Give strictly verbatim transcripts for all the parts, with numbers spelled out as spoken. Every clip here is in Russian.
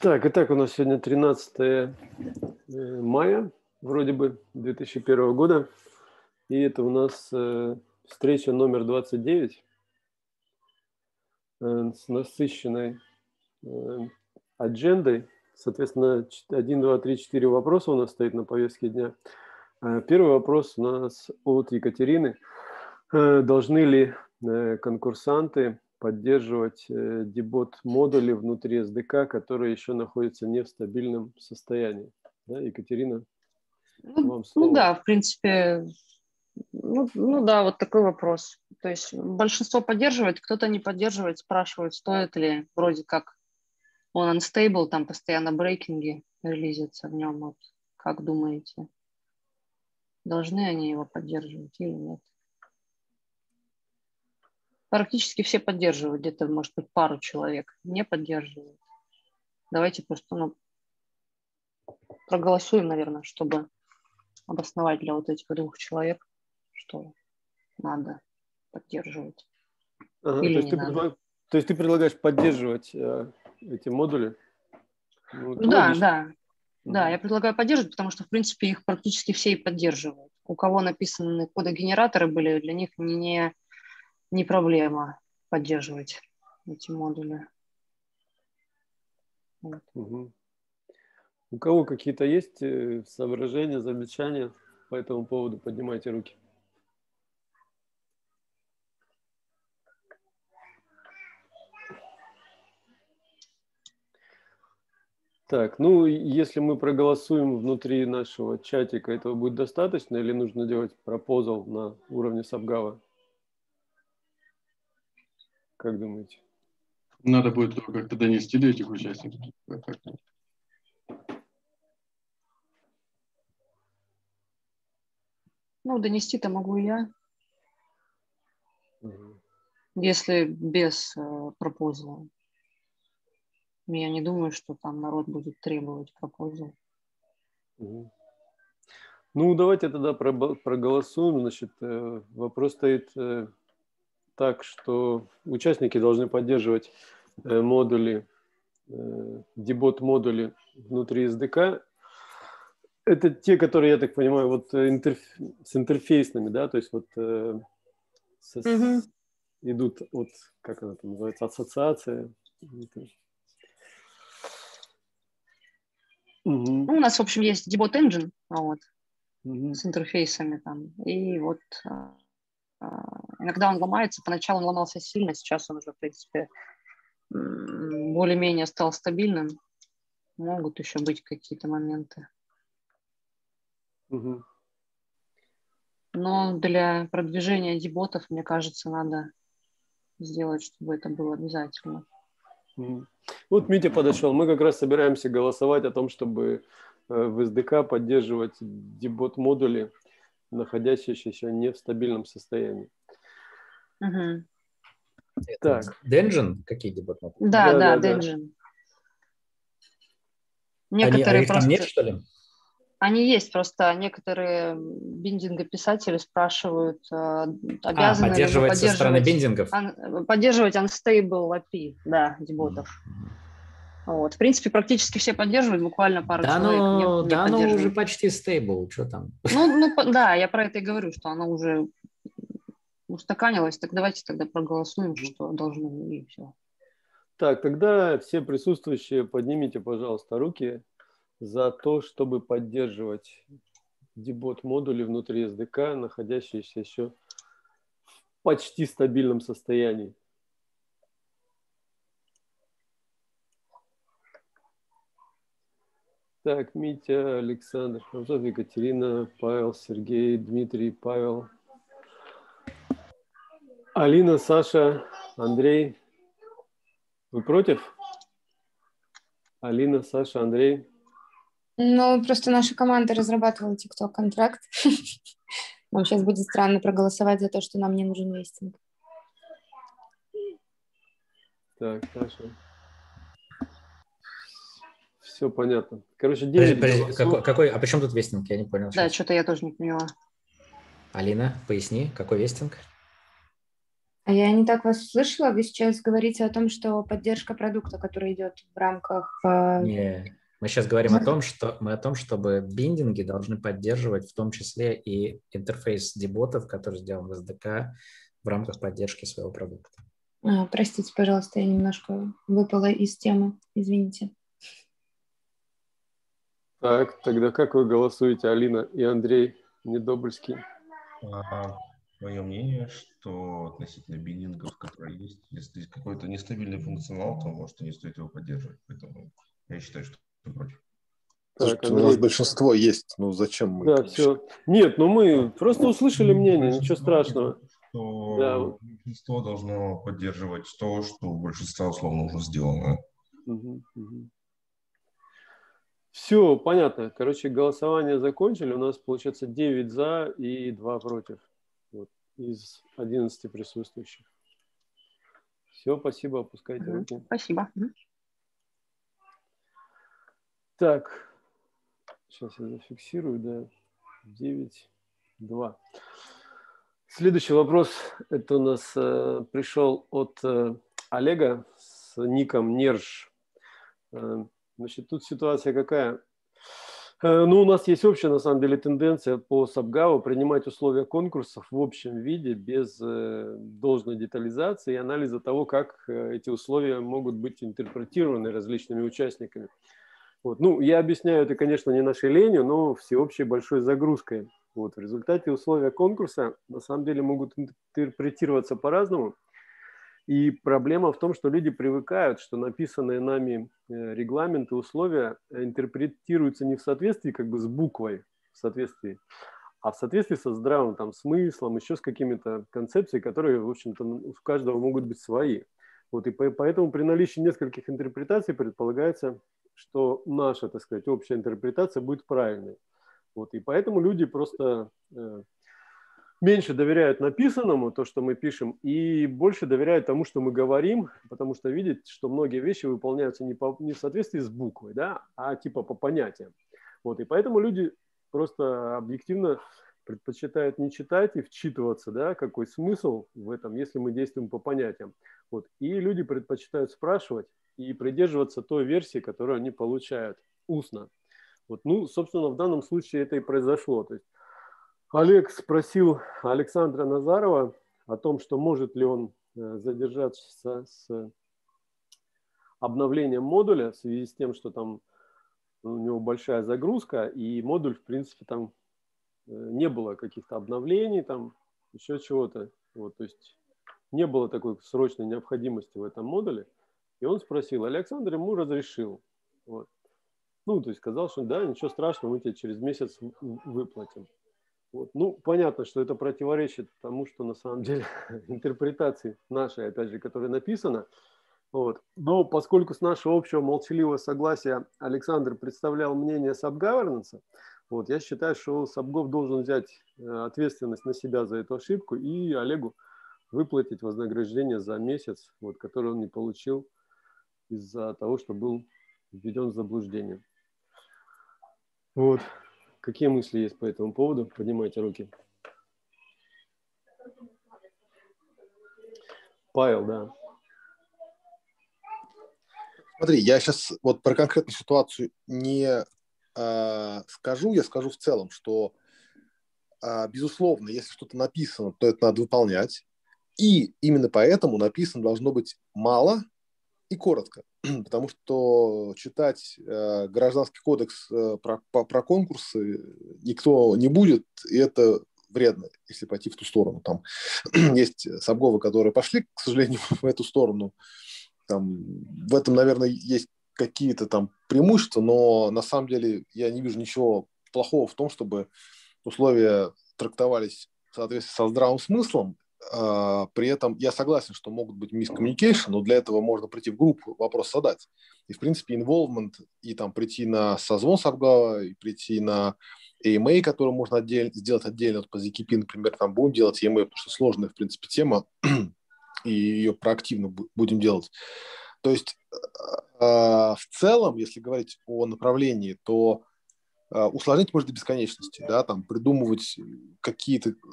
Так, итак, у нас сегодня тринадцатое мая, вроде бы, две тысячи первого года. И это у нас э, встреча номер двадцать девять э, с насыщенной э, аджендой. Соответственно, один, два, три, четыре вопроса у нас стоит на повестке дня. Э, первый вопрос у нас от Екатерины. Э, должны ли э, конкурсанты поддерживать э, дебот-модули внутри эс ди кей, которые еще находятся не в стабильном состоянии? Да, Екатерина, Ну, вам ну слово. да, в принципе, ну, ну да, вот такой вопрос. То есть большинство поддерживает, кто-то не поддерживает, спрашивают, стоит ли, вроде как он unstable, там постоянно брейкинги релизятся в нем. Вот. Как думаете, должны они его поддерживать или нет? Практически все поддерживают, где-то, может быть, пару человек не поддерживают. Давайте просто ну, проголосуем, наверное, чтобы обосновать для вот этих двух человек, что надо поддерживать Ага, то или есть не ты надо. предла- то есть ты предлагаешь поддерживать э, эти модули? Ну, это Да, логично. да, да, я Мгм. предлагаю поддерживать, потому что, в принципе, их практически все и поддерживают. У кого написаны кодогенераторы были, для них не, не проблема поддерживать эти модули. Вот. Мгм. У кого какие-то есть э, соображения, замечания по этому поводу? Поднимайте руки. Так, ну, если мы проголосуем внутри нашего чатика, этого будет достаточно или нужно делать пропозал на уровне Сабгава? Как думаете? Надо будет как-то донести до этих участников. Ну, донести-то могу я, Мгм. если без э, пропозала. Я не думаю, что там народ будет требовать пропозал. Мгм. Ну, давайте тогда пробо- проголосуем. Значит, э, вопрос стоит э, так, что участники должны поддерживать э, модули, э, дебот-модули внутри эс ди кей. Это те, которые, я так понимаю, вот э, интерф- с интерфейсными, да, то есть вот э, с- Угу. с- идут от, как она там называется, ассоциация. Мгм. Ну, у нас, в общем, есть Debot Engine, вот, Мгм. с интерфейсами там. И вот а, а, иногда он ломается. Поначалу он ломался сильно, сейчас он уже, в принципе, м, более-менее стал стабильным. Могут еще быть какие-то моменты. Мгм. Но для продвижения деботов, мне кажется, надо сделать, чтобы это было обязательно. Мгм. Вот Митя подошел. Мы как раз собираемся голосовать о том, чтобы э, в эс ди кей поддерживать дебот-модули, находящиеся еще не в стабильном состоянии. Угу. Так, Денджин? Какие дебаты? Да, да, да, да, да. Dengen. Они, а Некоторые их там нет, просто... что ли? Они есть, просто некоторые биндингописатели спрашивают, э, А, обязаны ли мы поддерживать со стороны поддерживать, биндингов? ан- поддерживать unstable эй пи ай, да, деботов. Вот. В принципе, практически все поддерживают, буквально пару Да, человек не, оно, не да, оно уже поддерживают. почти стейбл, что там? Ну, ну, по- да, я про это и говорю, что оно уже устаканилось, так давайте тогда проголосуем, что должны, и все. Так, тогда все присутствующие поднимите, пожалуйста, руки за то, чтобы поддерживать дебот-модули внутри эс ди кей, находящиеся еще в почти стабильном состоянии. Так, Митя, Александр, Францов, Екатерина, Павел, Сергей, Дмитрий, Павел, Алина, Саша, Андрей. Вы против? Алина, Саша, Андрей. Ну, просто наша команда разрабатывала TikTok-контракт. Нам сейчас будет странно проголосовать за то, что нам не нужен вестинг. Так, Саша. Все понятно. Короче, Подожди, девять подожди, голосов. какой, какой, а при чем тут вестинг? Я не понял Да, сейчас. что-то я тоже не поняла. Алина, поясни, какой вестинг? А я не так вас слышала. Вы сейчас говорите о том, что поддержка продукта, который идет в рамках... э, Не, мы сейчас говорим о том, что мы о том, чтобы биндинги должны поддерживать в том числе и интерфейс деботов, который сделан в эс ди кей в рамках поддержки своего продукта. а, простите, пожалуйста, я немножко выпала из темы. Извините. Так, тогда как вы голосуете, Алина и Андрей Недобрьский? А, мое мнение, что относительно биндингов, которые есть, если есть какой-то нестабильный функционал, то, может, и не стоит его поддерживать. Поэтому я считаю, что против. Так, Слушайте, у нас Андрей. большинство есть, ну зачем мы? Да, все. Нет, ну мы просто услышали мнение, ничего страшного. Что Да. большинство должно поддерживать то, что у большинства условно уже сделано. Все, понятно. Короче, голосование закончили. У нас получается девять за и два против. Вот, из одиннадцати присутствующих. Все, спасибо, опускайте Мгм. руки. Спасибо. Мгм. Так, сейчас я зафиксирую, да, девять два. Следующий вопрос, это у нас э, пришел от э, Олега с ником Нерж. Э, значит, тут ситуация какая? Э, ну, у нас есть общая, на самом деле, тенденция по СабГАУ принимать условия конкурсов в общем виде, без э, должной детализации и анализа того, как э, эти условия могут быть интерпретированы различными участниками. Вот. Ну, я объясняю это, конечно, не нашей ленью, но всеобщей большой загрузкой. Вот. В результате условия конкурса на самом деле могут интерпретироваться по-разному. И проблема в том, что люди привыкают, что написанные нами регламенты, условия интерпретируются не в соответствии как бы с буквой, в соответствии, а в соответствии со здравым там, смыслом, еще с какими-то концепциями, которые, в общем-то, у каждого могут быть свои. Вот. И поэтому при наличии нескольких интерпретаций предполагается, что наша, так сказать, общая интерпретация будет правильной. Вот. И поэтому люди просто э, меньше доверяют написанному, то, что мы пишем, и больше доверяют тому, что мы говорим, потому что видят, что многие вещи выполняются не, по, не в соответствии с буквой, да, а типа по понятиям. Вот. И поэтому люди просто объективно предпочитают не читать и вчитываться, да, какой смысл в этом, если мы действуем по понятиям. Вот. И люди предпочитают спрашивать и придерживаться той версии, которую они получают устно. Вот. Ну, собственно, в данном случае это и произошло. То есть Олег спросил Александра Назарова о том, что может ли он задержаться с обновлением модуля в связи с тем, что там у него большая загрузка, и модуль, в принципе, там не было каких-то обновлений, там еще чего-то. Вот, то есть не было такой срочной необходимости в этом модуле. И он спросил, Александр ему разрешил. Вот. Ну, то есть сказал, что да, ничего страшного, мы тебе через месяц выплатим. Вот. Ну, понятно, что это противоречит тому, что на самом деле интерпретации нашей, опять же, которая написана. Вот. Но поскольку с нашего общего молчаливого согласия Александр представлял мнение SubGovernance, вот, я считаю, что Сабгов должен взять ответственность на себя за эту ошибку и Олегу выплатить вознаграждение за месяц, вот, который он не получил из-за того, что был введен в заблуждение. Вот. Какие мысли есть по этому поводу? Поднимайте руки. Павел, да. Смотри, я сейчас вот про конкретную ситуацию не э, скажу, я скажу в целом, что, э, безусловно, если что-то написано, то это надо выполнять. И именно поэтому написано должно быть мало и коротко. Потому что читать э, гражданский кодекс э, про, по, про конкурсы никто не будет, и это вредно, если пойти в ту сторону. Там есть сабговы, которые пошли, к сожалению, в эту сторону. Там, в этом, наверное, есть какие-то там преимущества, но на самом деле я не вижу ничего плохого в том, чтобы условия трактовались в соответствии со здравым смыслом. Uh, при этом я согласен, что могут быть miscommunication, но для этого можно прийти в группу, вопрос задать. И, в принципе, involvement, и там прийти на созвон Сабгава, и прийти на эй эм эй, который можно отдель, сделать отдельно, вот по зэ ка пи, например, там будем делать эй эм эй, потому что сложная, в принципе, тема, и ее проактивно будем делать. То есть, uh, в целом, если говорить о направлении, то uh, усложнить можно до бесконечности, да, там придумывать какие-то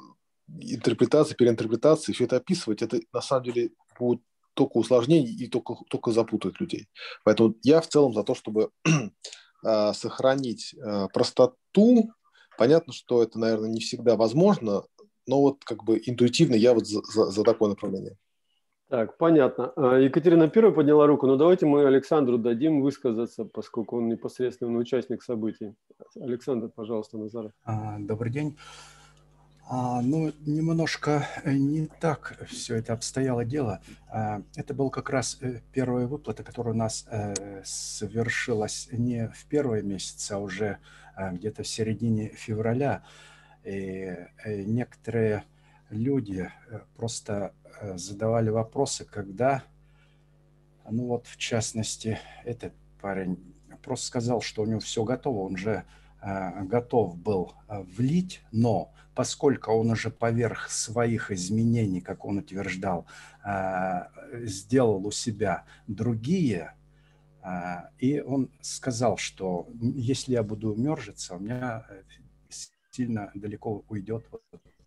интерпретации, переинтерпретации, все это описывать, это на самом деле будет только усложнение и только, только запутает людей. Поэтому я в целом за то, чтобы э, сохранить э, простоту. Понятно, что это, наверное, не всегда возможно, но вот как бы интуитивно я вот за, за, за такое направление. Так, понятно. Екатерина первая подняла руку, но давайте мы Александру дадим высказаться, поскольку он непосредственный участник событий. Александр, пожалуйста, Назаров. Добрый день. А, ну, немножко не так все это обстояло дело. А, это был как раз первая выплата, которая у нас э, совершилась не в первый месяц, а уже а, где-то в середине февраля. И э, некоторые люди просто задавали вопросы, когда, ну вот в частности, этот парень просто сказал, что у него все готово, он же э, готов был влить, но поскольку он уже поверх своих изменений, как он утверждал, сделал у себя другие, и он сказал, что если я буду мержиться, у меня сильно далеко уйдет вот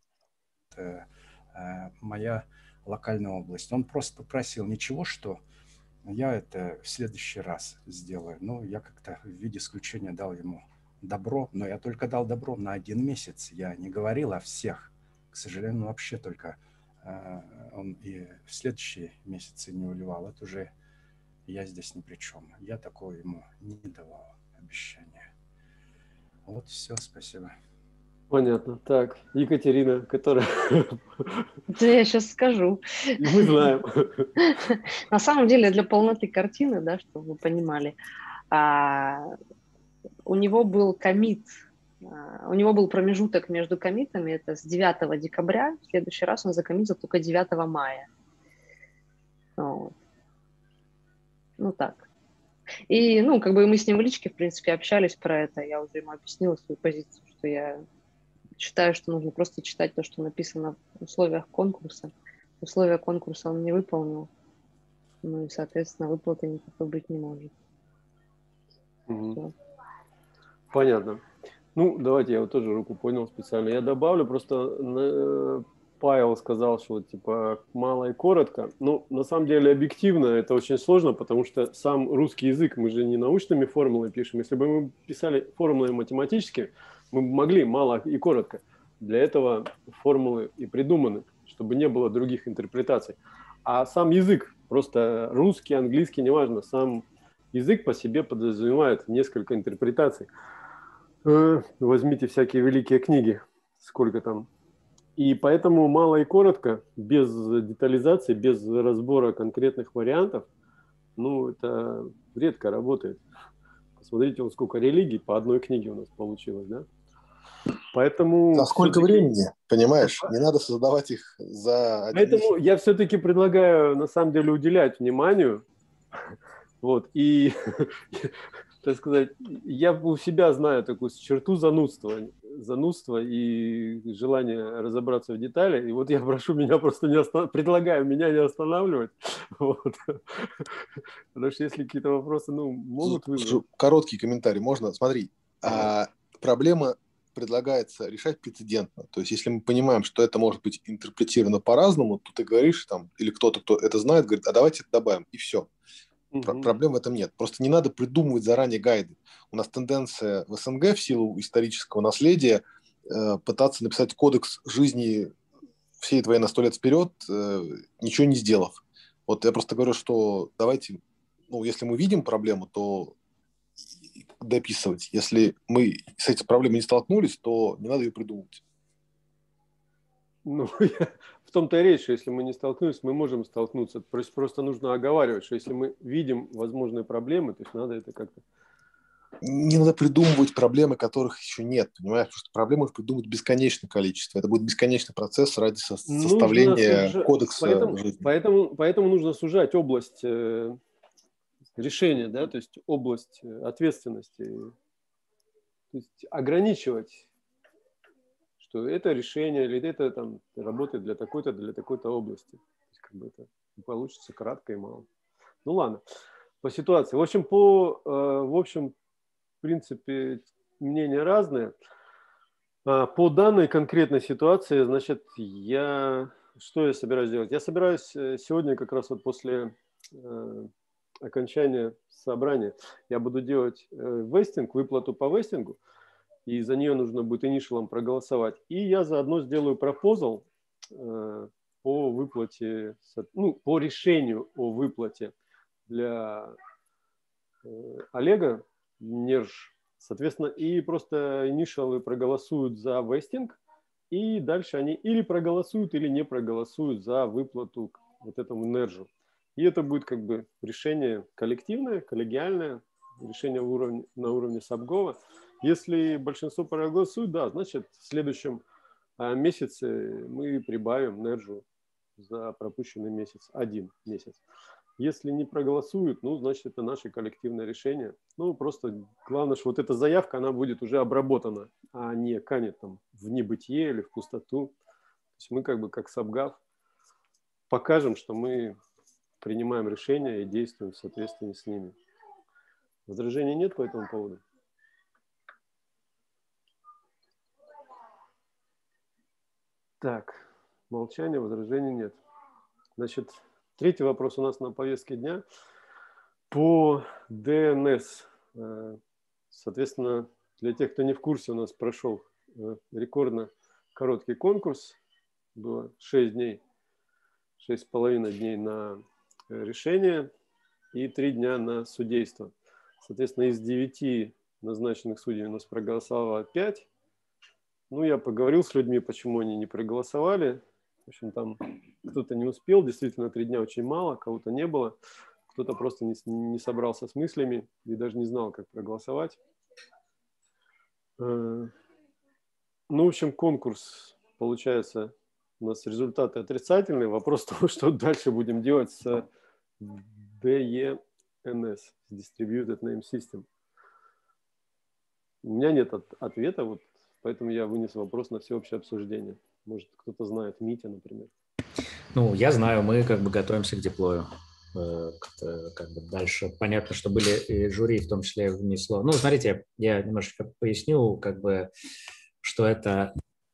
моя локальная область. Он просто попросил ничего, что я это в следующий раз сделаю. Ну, я как-то в виде исключения дал ему добро, но я только дал добро на один месяц. Я не говорил о всех. К сожалению, вообще только э, он и в следующие месяцы не уливал. Это уже я здесь ни при чем. Я такое ему не давал обещания. Вот все, спасибо. Понятно. Так, Екатерина, которая... Это я сейчас скажу. И мы знаем. На самом деле, для полноты картины, да, чтобы вы понимали, у него был коммит, у него был промежуток между коммитами, это с девятого декабря, в следующий раз он закоммитил только девятого мая. Вот. Ну так. И, ну, как бы мы с ним в личке, в принципе, общались про это, я уже ему объяснила свою позицию, что я считаю, что нужно просто читать то, что написано в условиях конкурса. Условия конкурса он не выполнил, ну и, соответственно, выплаты никакой быть не может. Угу. Понятно. Ну, давайте я вот тоже руку поднял специально. Я добавлю, просто Павел сказал, что типа мало и коротко. Ну, на самом деле объективно это очень сложно, потому что сам русский язык, мы же не научными формулами пишем. Если бы мы писали формулы математически, мы бы могли мало и коротко. Для этого формулы и придуманы, чтобы не было других интерпретаций. А сам язык, просто русский, английский, неважно, сам язык по себе подразумевает несколько интерпретаций. Возьмите всякие великие книги, сколько там. И поэтому мало и коротко, без детализации, без разбора конкретных вариантов, ну, это редко работает. Посмотрите, вот сколько религий по одной книге у нас получилось, да? Поэтому... А сколько времени, понимаешь? Не надо создавать их за... Поэтому я все-таки предлагаю, на самом деле, уделять вниманию. Вот, и, так сказать, я у себя знаю такую черту занудства, занудства и желание разобраться в деталях. И вот я прошу меня просто не останов... предлагаю меня не останавливать. Вот. Потому что если какие-то вопросы, ну, могут вызвать. Короткий комментарий можно? Смотри, а, проблема предлагается решать прецедентно. То есть, если мы понимаем, что это может быть интерпретировано по-разному, то ты говоришь там, или кто-то, кто это знает, говорит, а давайте это добавим, и все. Про- проблем в этом нет. Просто не надо придумывать заранее гайды. У нас тенденция в СНГ в силу исторического наследия э, пытаться написать кодекс жизни всей твоей на сто лет вперед, э, ничего не сделав. Вот я просто говорю, что давайте, ну, если мы видим проблему, то дописывать. Если мы с этой проблемой не столкнулись, то не надо ее придумывать. Ну, я, в том-то и речь, что если мы не столкнулись, мы можем столкнуться. Просто, просто нужно оговаривать, что если мы видим возможные проблемы, то есть надо это как-то... Не надо придумывать проблемы, которых еще нет, понимаешь? Потому что проблем можно придумать бесконечное количество. Это будет бесконечный процесс ради со- составления сужа... кодекса поэтому, жизни. Поэтому, поэтому нужно сужать область э, решения, да, то есть область ответственности. То есть ограничивать, что это решение или это там работает для такой-то, для такой-то области. То есть, как бы это получится кратко и мало. Ну ладно, по ситуации. В общем, по, э, в общем, в принципе, мнения разные. По данной конкретной ситуации, значит, я что я собираюсь делать? Я собираюсь сегодня как раз вот после э, окончания собрания, я буду делать э, вестинг, выплату по вестингу, и за нее нужно будет инишалом проголосовать. И я заодно сделаю пропозал э, по выплате, ну, по решению о выплате для э, Олега Нерж. Соответственно, и просто инишалы проголосуют за вестинг, и дальше они или проголосуют, или не проголосуют за выплату вот этому Нержу. И это будет как бы решение коллективное, коллегиальное, решение в уровне, на уровне Сабгова. Если большинство проголосует, да, значит, в следующем месяце мы прибавим Нержу за пропущенный месяц, один месяц. Если не проголосуют, ну, значит, это наше коллективное решение. Ну, просто главное, что вот эта заявка, она будет уже обработана, а не канет там в небытие или в пустоту. То есть мы как бы как Сабгав покажем, что мы принимаем решения и действуем в соответствии с ними. Возражений нет по этому поводу? Так, молчание, возражений нет. Значит, третий вопрос у нас на повестке дня по ди эн эс. Соответственно, для тех, кто не в курсе, у нас прошел рекордно короткий конкурс. Было шесть дней, шесть с половиной дней на решение и три дня на судейство. Соответственно, из девяти назначенных судей у нас проголосовало пять. Ну, я поговорил с людьми, почему они не проголосовали. В общем, там кто-то не успел, действительно, три дня очень мало, кого-то не было. Кто-то просто не, не собрался с мыслями и даже не знал, как проголосовать. Ну, в общем, конкурс, получается, у нас результаты отрицательные. Вопрос в том, что дальше будем делать с ди и эн эс, Distributed Name System. У меня нет от, ответа, вот, поэтому я вынес вопрос на всеобщее обсуждение. Может, кто-то знает, Митя, например. Ну, я знаю, мы как бы готовимся к деплою. Как бы дальше понятно, что были и жюри, в том числе внесло. Ну, смотрите, я немножечко поясню, как бы, что это,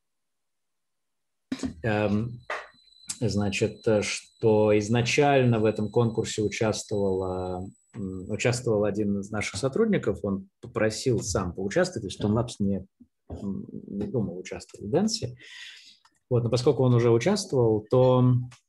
эм, значит, что изначально в этом конкурсе участвовала, участвовал один из наших сотрудников, он попросил сам поучаствовать, то есть Тонлабс не, не думал участвовать в Денсе. Вот, но поскольку он уже участвовал, то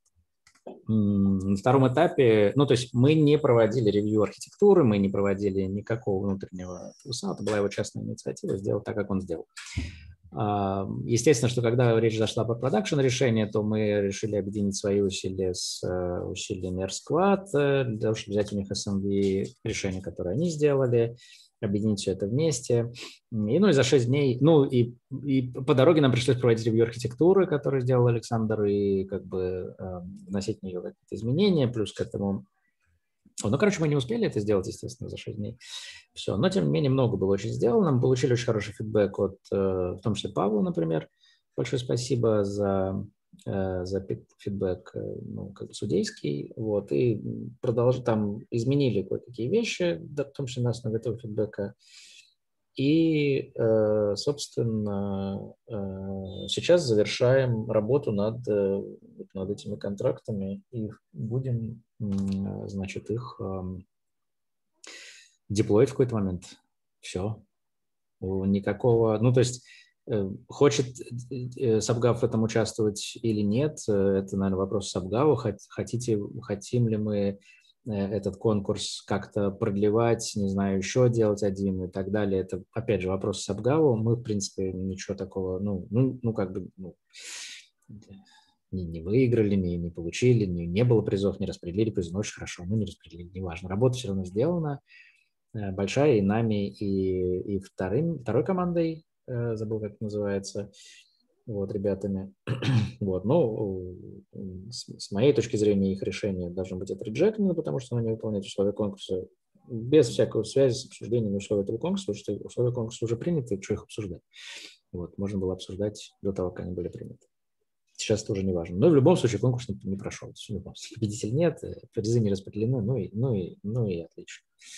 на втором этапе, ну, то есть мы не проводили ревью архитектуры, мы не проводили никакого внутреннего плюса, это была его частная инициатива, сделать так, как он сделал. Естественно, что когда речь зашла про продакшн решение, то мы решили объединить свои усилия с усилиями AirSquad, для того, чтобы взять у них эс эм ви решение, которое они сделали, объединить все это вместе. И, ну и за шесть дней, ну и, и по дороге нам пришлось проводить ревью архитектуры, которую сделал Александр, и как бы э, вносить в нее какие-то изменения, плюс к этому... Ну, короче, мы не успели это сделать, естественно, за шесть дней. Все, но тем не менее много было очень сделано. Мы получили очень хороший фидбэк от, э, в том числе, Павла, например. Большое спасибо за... за фидбэк, ну, как бы судейский, вот, и продолж... там изменили кое-какие вещи, да, в том числе на основе этого фидбэка, и, собственно, сейчас завершаем работу над, над этими контрактами и будем, значит, их деплоить в какой-то момент. Все. Никакого, ну, то есть хочет Сабгав в этом участвовать или нет, это, наверное, вопрос Сабгаву. Хотите, хотим ли мы этот конкурс как-то продлевать, не знаю, еще делать один и так далее. Это, опять же, вопрос Сабгаву. Мы, в принципе, ничего такого, ну, ну, ну как бы, ну, не, не выиграли, не, не получили, не, не было призов, не распределили призы. Ну, очень хорошо, ну, не распределили, неважно. Работа все равно сделана, большая, и нами, и, и вторым, второй командой, забыл, как это называется, вот, ребятами. Вот, ну, с, с моей точки зрения, их решение должно быть отреджектено, потому что оно не выполняет условия конкурса без всякой связи с обсуждением условий этого конкурса, потому что условия конкурса уже приняты, что их обсуждать. Вот, можно было обсуждать до того, как они были приняты. Сейчас это уже не важно. Но в любом случае конкурс не, не прошел. Победитель нет, призы не распределены, ну и, ну, и, ну и отлично.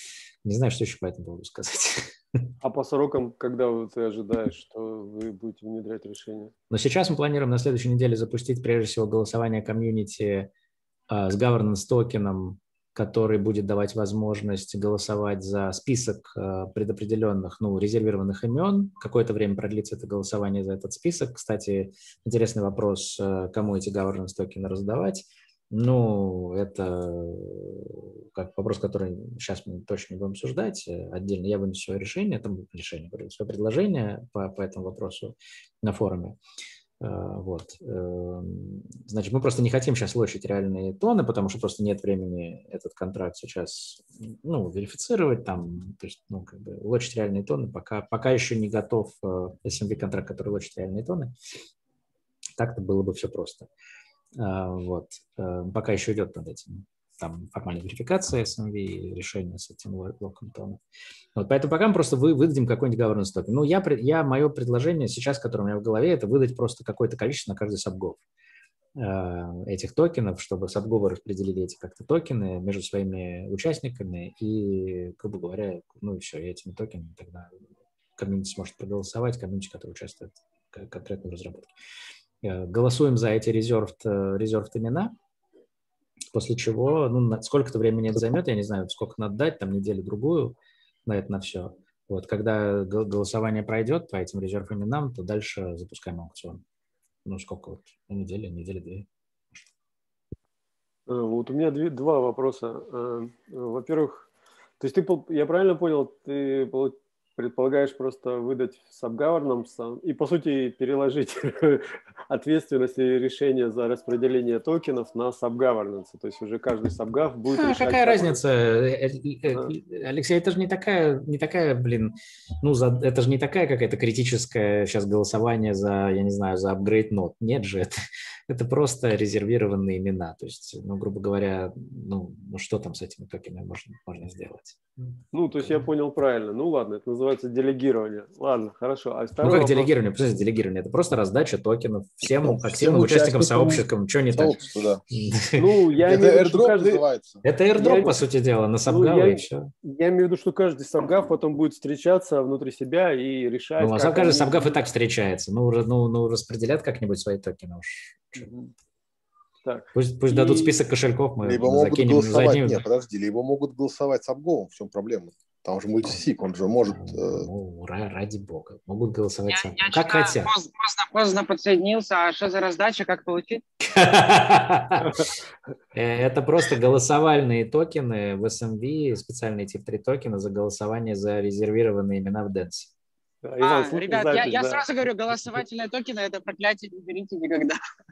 Не знаю, что еще по этому поводу сказать. А по срокам, когда вы- ты ожидаешь, что вы будете внедрять решение? Но сейчас мы планируем на следующей неделе запустить, прежде всего, голосование комьюнити а, с governance токеном, который будет давать возможность голосовать за список а, предопределенных, ну, резервированных имен. Какое-то время продлится это голосование за этот список. Кстати, интересный вопрос, а, кому эти governance токены раздавать. Ну, это как вопрос, который сейчас мы точно не будем обсуждать. Отдельно я вынесу свое решение, там решение, говорю, свое предложение по, по этому вопросу на форуме. Вот. Значит, мы просто не хотим сейчас лочить реальные тоны, потому что просто нет времени этот контракт сейчас, ну, верифицировать там, то есть, ну, как бы лочить реальные тоны, пока, пока еще не готов эс эм ви контракт, который лочит реальные тоны. Так-то было бы все просто. Вот. Пока еще идет над этим. Там формальная верификация эс эм ви, решение с этим локом тона. Вот, поэтому пока мы просто вы, выдадим какой-нибудь governance токен. Ну, я, я, мое предложение сейчас, которое у меня в голове, это выдать просто какое-то количество на каждый сабгов э, этих токенов, чтобы сабговы распределили эти как-то токены между своими участниками и, грубо говоря, ну и все, и этими токенами тогда комьюнити сможет проголосовать, комьюнити, который участвует в конкретной разработке. Э, голосуем за эти резервд, резервд имена. После чего, ну, сколько-то времени это займет, я не знаю, сколько надо дать, там неделю-другую на это, на все. Вот, когда голосование пройдет по этим резерв именам, то дальше запускаем аукцион. Ну, сколько вот, неделя, неделя-две. Вот у меня две, два вопроса. Во-первых, то есть ты, я правильно понял, ты предполагаешь просто выдать сабгавернам и, по сути, переложить ответственность и решение за распределение токенов на сабгавернанса. То есть уже каждый сабгав будет а, решать... Какая разница, а. Алексей, это же не такая, не такая, блин, ну, за, это же не такая какая-то критическая сейчас голосование за, я не знаю, за апгрейд нод. Нет же, это, это просто резервированные имена. То есть, ну, грубо говоря, ну, ну что там с этими токенами можно, можно сделать? Ну, то есть я понял правильно. Ну, ладно, это называется делегирование. Ладно, хорошо. А ну, как вопрос... делегирование? Представляете, делегирование? Это просто раздача токенов всем ну, активным участникам сообществом. Что не так? Да. Ну, я это airdrop каждый... называется. Это airdrop, я... по сути дела, на сабгавы ну, я... и все. Я имею в виду, что каждый сабгав потом будет встречаться внутри себя и решать... Ну, а каждый они... сабгав и так встречается. Ну, ну, ну распределят как-нибудь свои токены уж. Mm-hmm. Так. Пусть, пусть и... дадут список кошельков, мы либо закинем. Могут голосовать, задним... Нет, подожди, либо могут голосовать с обговом, в чем проблема? Там же мультисик, он же может... Ну, ради бога, могут голосовать я, сам. Я как хотят. Поздно, поздно, поздно подсоединился, а что за раздача, как получить? Это просто голосовальные токены в эс эм ви, специальные тип три токена за голосование за резервированные имена в Дэнсе. А, Иван, ребят, запись, я, я да. сразу говорю, голосовательные токены – это проклятие, не берите никогда.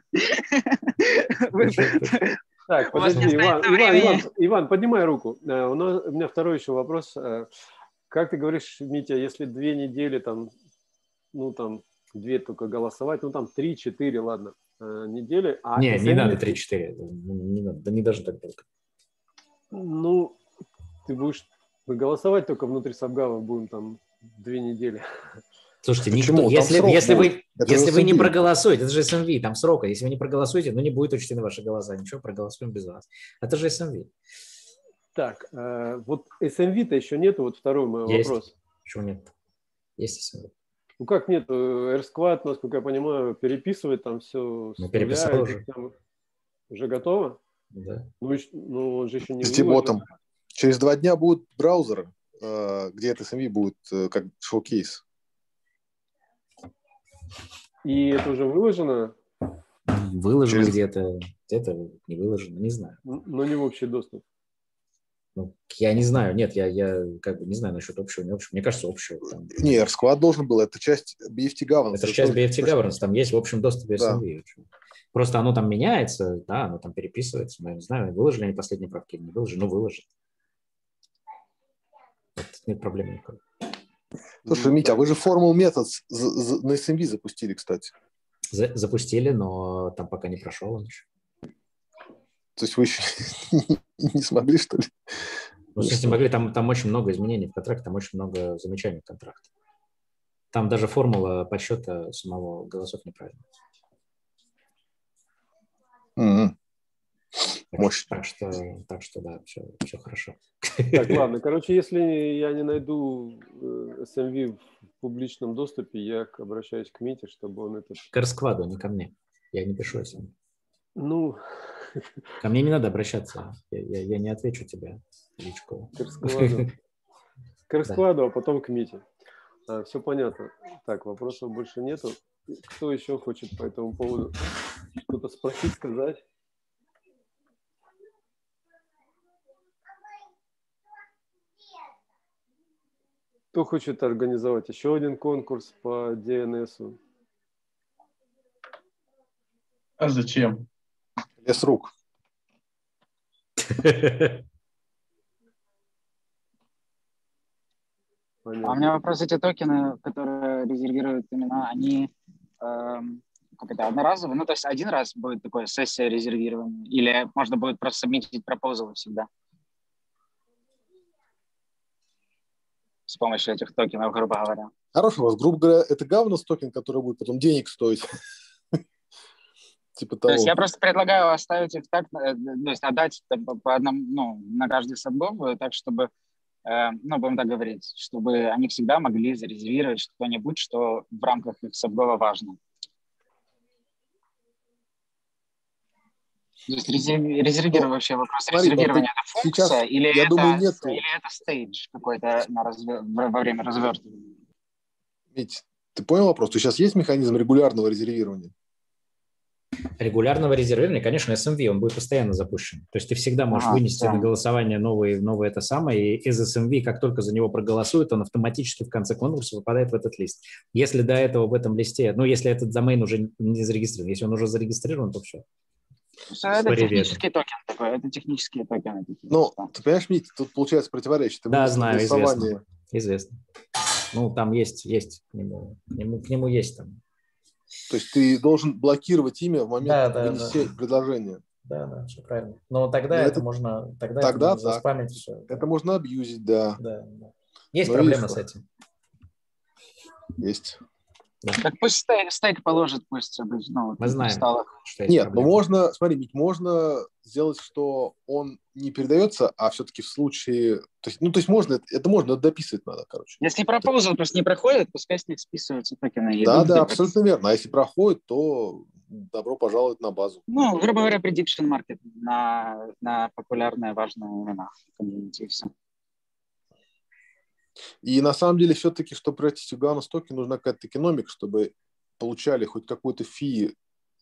Так, подожди, Иван, Иван, Иван, Иван, поднимай руку. У, нас, у меня второй еще вопрос. Как ты говоришь, Митя, если две недели, там, ну, там, две только голосовать, ну, там, три-четыре, ладно, недели. А не, не надо три-четыре, не надо, да не даже так долго. Ну, ты будешь голосовать только внутри сабгава, будем там две недели. Слушайте, никто, если, если, вы, если вы не проголосуете, это же эс эм ви, там срока, если вы не проголосуете, ну не будет учтены ваши голоса, ничего, проголосуем без вас. Это же эс эм ви. Так, э, вот эс эм ви-то еще нету, вот второй мой Есть. вопрос. Почему нет? Есть эс эм ви. Ну как нет, AirSquad, насколько я понимаю, переписывает там все. Ну, переписал уже. Там, уже готово? Да. Ну, ну он же еще не выложен. Через два дня будут браузеры, где это эс эм ви будет как шоу-кейс. И это уже выложено? Выложено Через... где-то, где-то не выложено, не знаю. Но не в общий доступ. Ну, я не знаю, нет, я, я как бы не знаю насчет общего, не общего. Мне кажется, общего. Там... Не, AirSquad должен был, это часть би эф ти Governance. Это часть би эф ти Governance, там есть в общем доступе эс эм ви. Да. Просто оно там меняется, да, оно там переписывается, но я не знаю, выложили они последние правки или не выложили, ну выложили. Вот, нет проблем никакой. Слушай, Митя, а вы же Formal Methods на эс эм ви запустили, кстати. За- запустили, но там пока не прошел он еще. То есть вы еще не смогли, что ли? Ну, если могли, там, там очень много изменений в контракте, там очень много замечаний в контракте. Там даже формула подсчета самого голосов неправильная. Mm-hmm. Так, Мощь. так, что, так что да, все, все хорошо. Так, ладно. Короче, если я не найду эс эм ви в публичном доступе, я обращаюсь к Мите, чтобы он это... К раскладу, не ко мне. Я не пишу эс эм ви. Ну... Ко мне не надо обращаться. Я, я, я не отвечу тебе личку. К раскладу. К раскладу, а потом к Мите. А, все понятно. Так, вопросов больше нету. Кто еще хочет по этому поводу что-то спросить, сказать? Кто хочет организовать еще один конкурс по ди эн эс? А зачем? Лес рук. А у меня вопрос: эти токены, которые резервируют имена, они эм, как это, одноразовые? Ну, то есть один раз будет такая сессия резервирования? Или можно будет просто сабмитить пропозалы всегда? С помощью этих токенов, грубо говоря. Хороший вопрос. Грубо говоря, это governance токен, который будет потом денег стоить. Типа того. То есть я просто предлагаю оставить их так, то есть отдать по одному, ну, на каждый сабгов, так, чтобы, ну, будем так говорить, чтобы они всегда могли зарезервировать что-нибудь, что в рамках их сабгова важно. То есть резервировать вообще вопрос резервирования – это функция или, я это, думаю, нету. или это стейдж какой-то на развер... во время развертывания? Мить, ты понял вопрос? То сейчас есть механизм регулярного резервирования? Регулярного резервирования, конечно, эс эм ви, он будет постоянно запущен. То есть ты всегда можешь ага, вынести да. на голосование новое, новое это самое, и из эс эм ви, как только за него проголосуют, он автоматически в конце конкурса выпадает в этот лист. Если до этого в этом листе, ну, если этот домен уже не зарегистрирован, если он уже зарегистрирован, то все. Это Привет. Технический токен такой, это технические токены. Ну, ты понимаешь, Мить, тут получается противоречие. Ты да, знаю, известно. известно. Ну, там есть, есть к нему, к нему, к нему есть там. То есть ты должен блокировать имя в момент да, да, вынесения да. предложения. Да, да, все правильно. Но тогда Но это, это можно, тогда тогда это можно заспамить все. Это да. можно абьюзить, да. да, да. Есть Но проблема есть, с этим. Есть. Да. Так пусть стейк, стейк положит, пусть ну, мы знаем, что есть Нет, проблема. Но можно, смотри, ведь можно сделать, что он не передается, а все-таки в случае, то есть, ну, то есть можно, это можно дописывать надо, короче. Если пропозал просто не проходит, пускай с них списываются токены. Да, да, абсолютно верно. А если проходит, то добро пожаловать на базу. Ну, грубо говоря, prediction market на, на популярные важные имена в комьюнити и все. И на самом деле все-таки, чтобы превратить в governance токен, нужна какая-то токеномика, чтобы получали хоть какой-то фи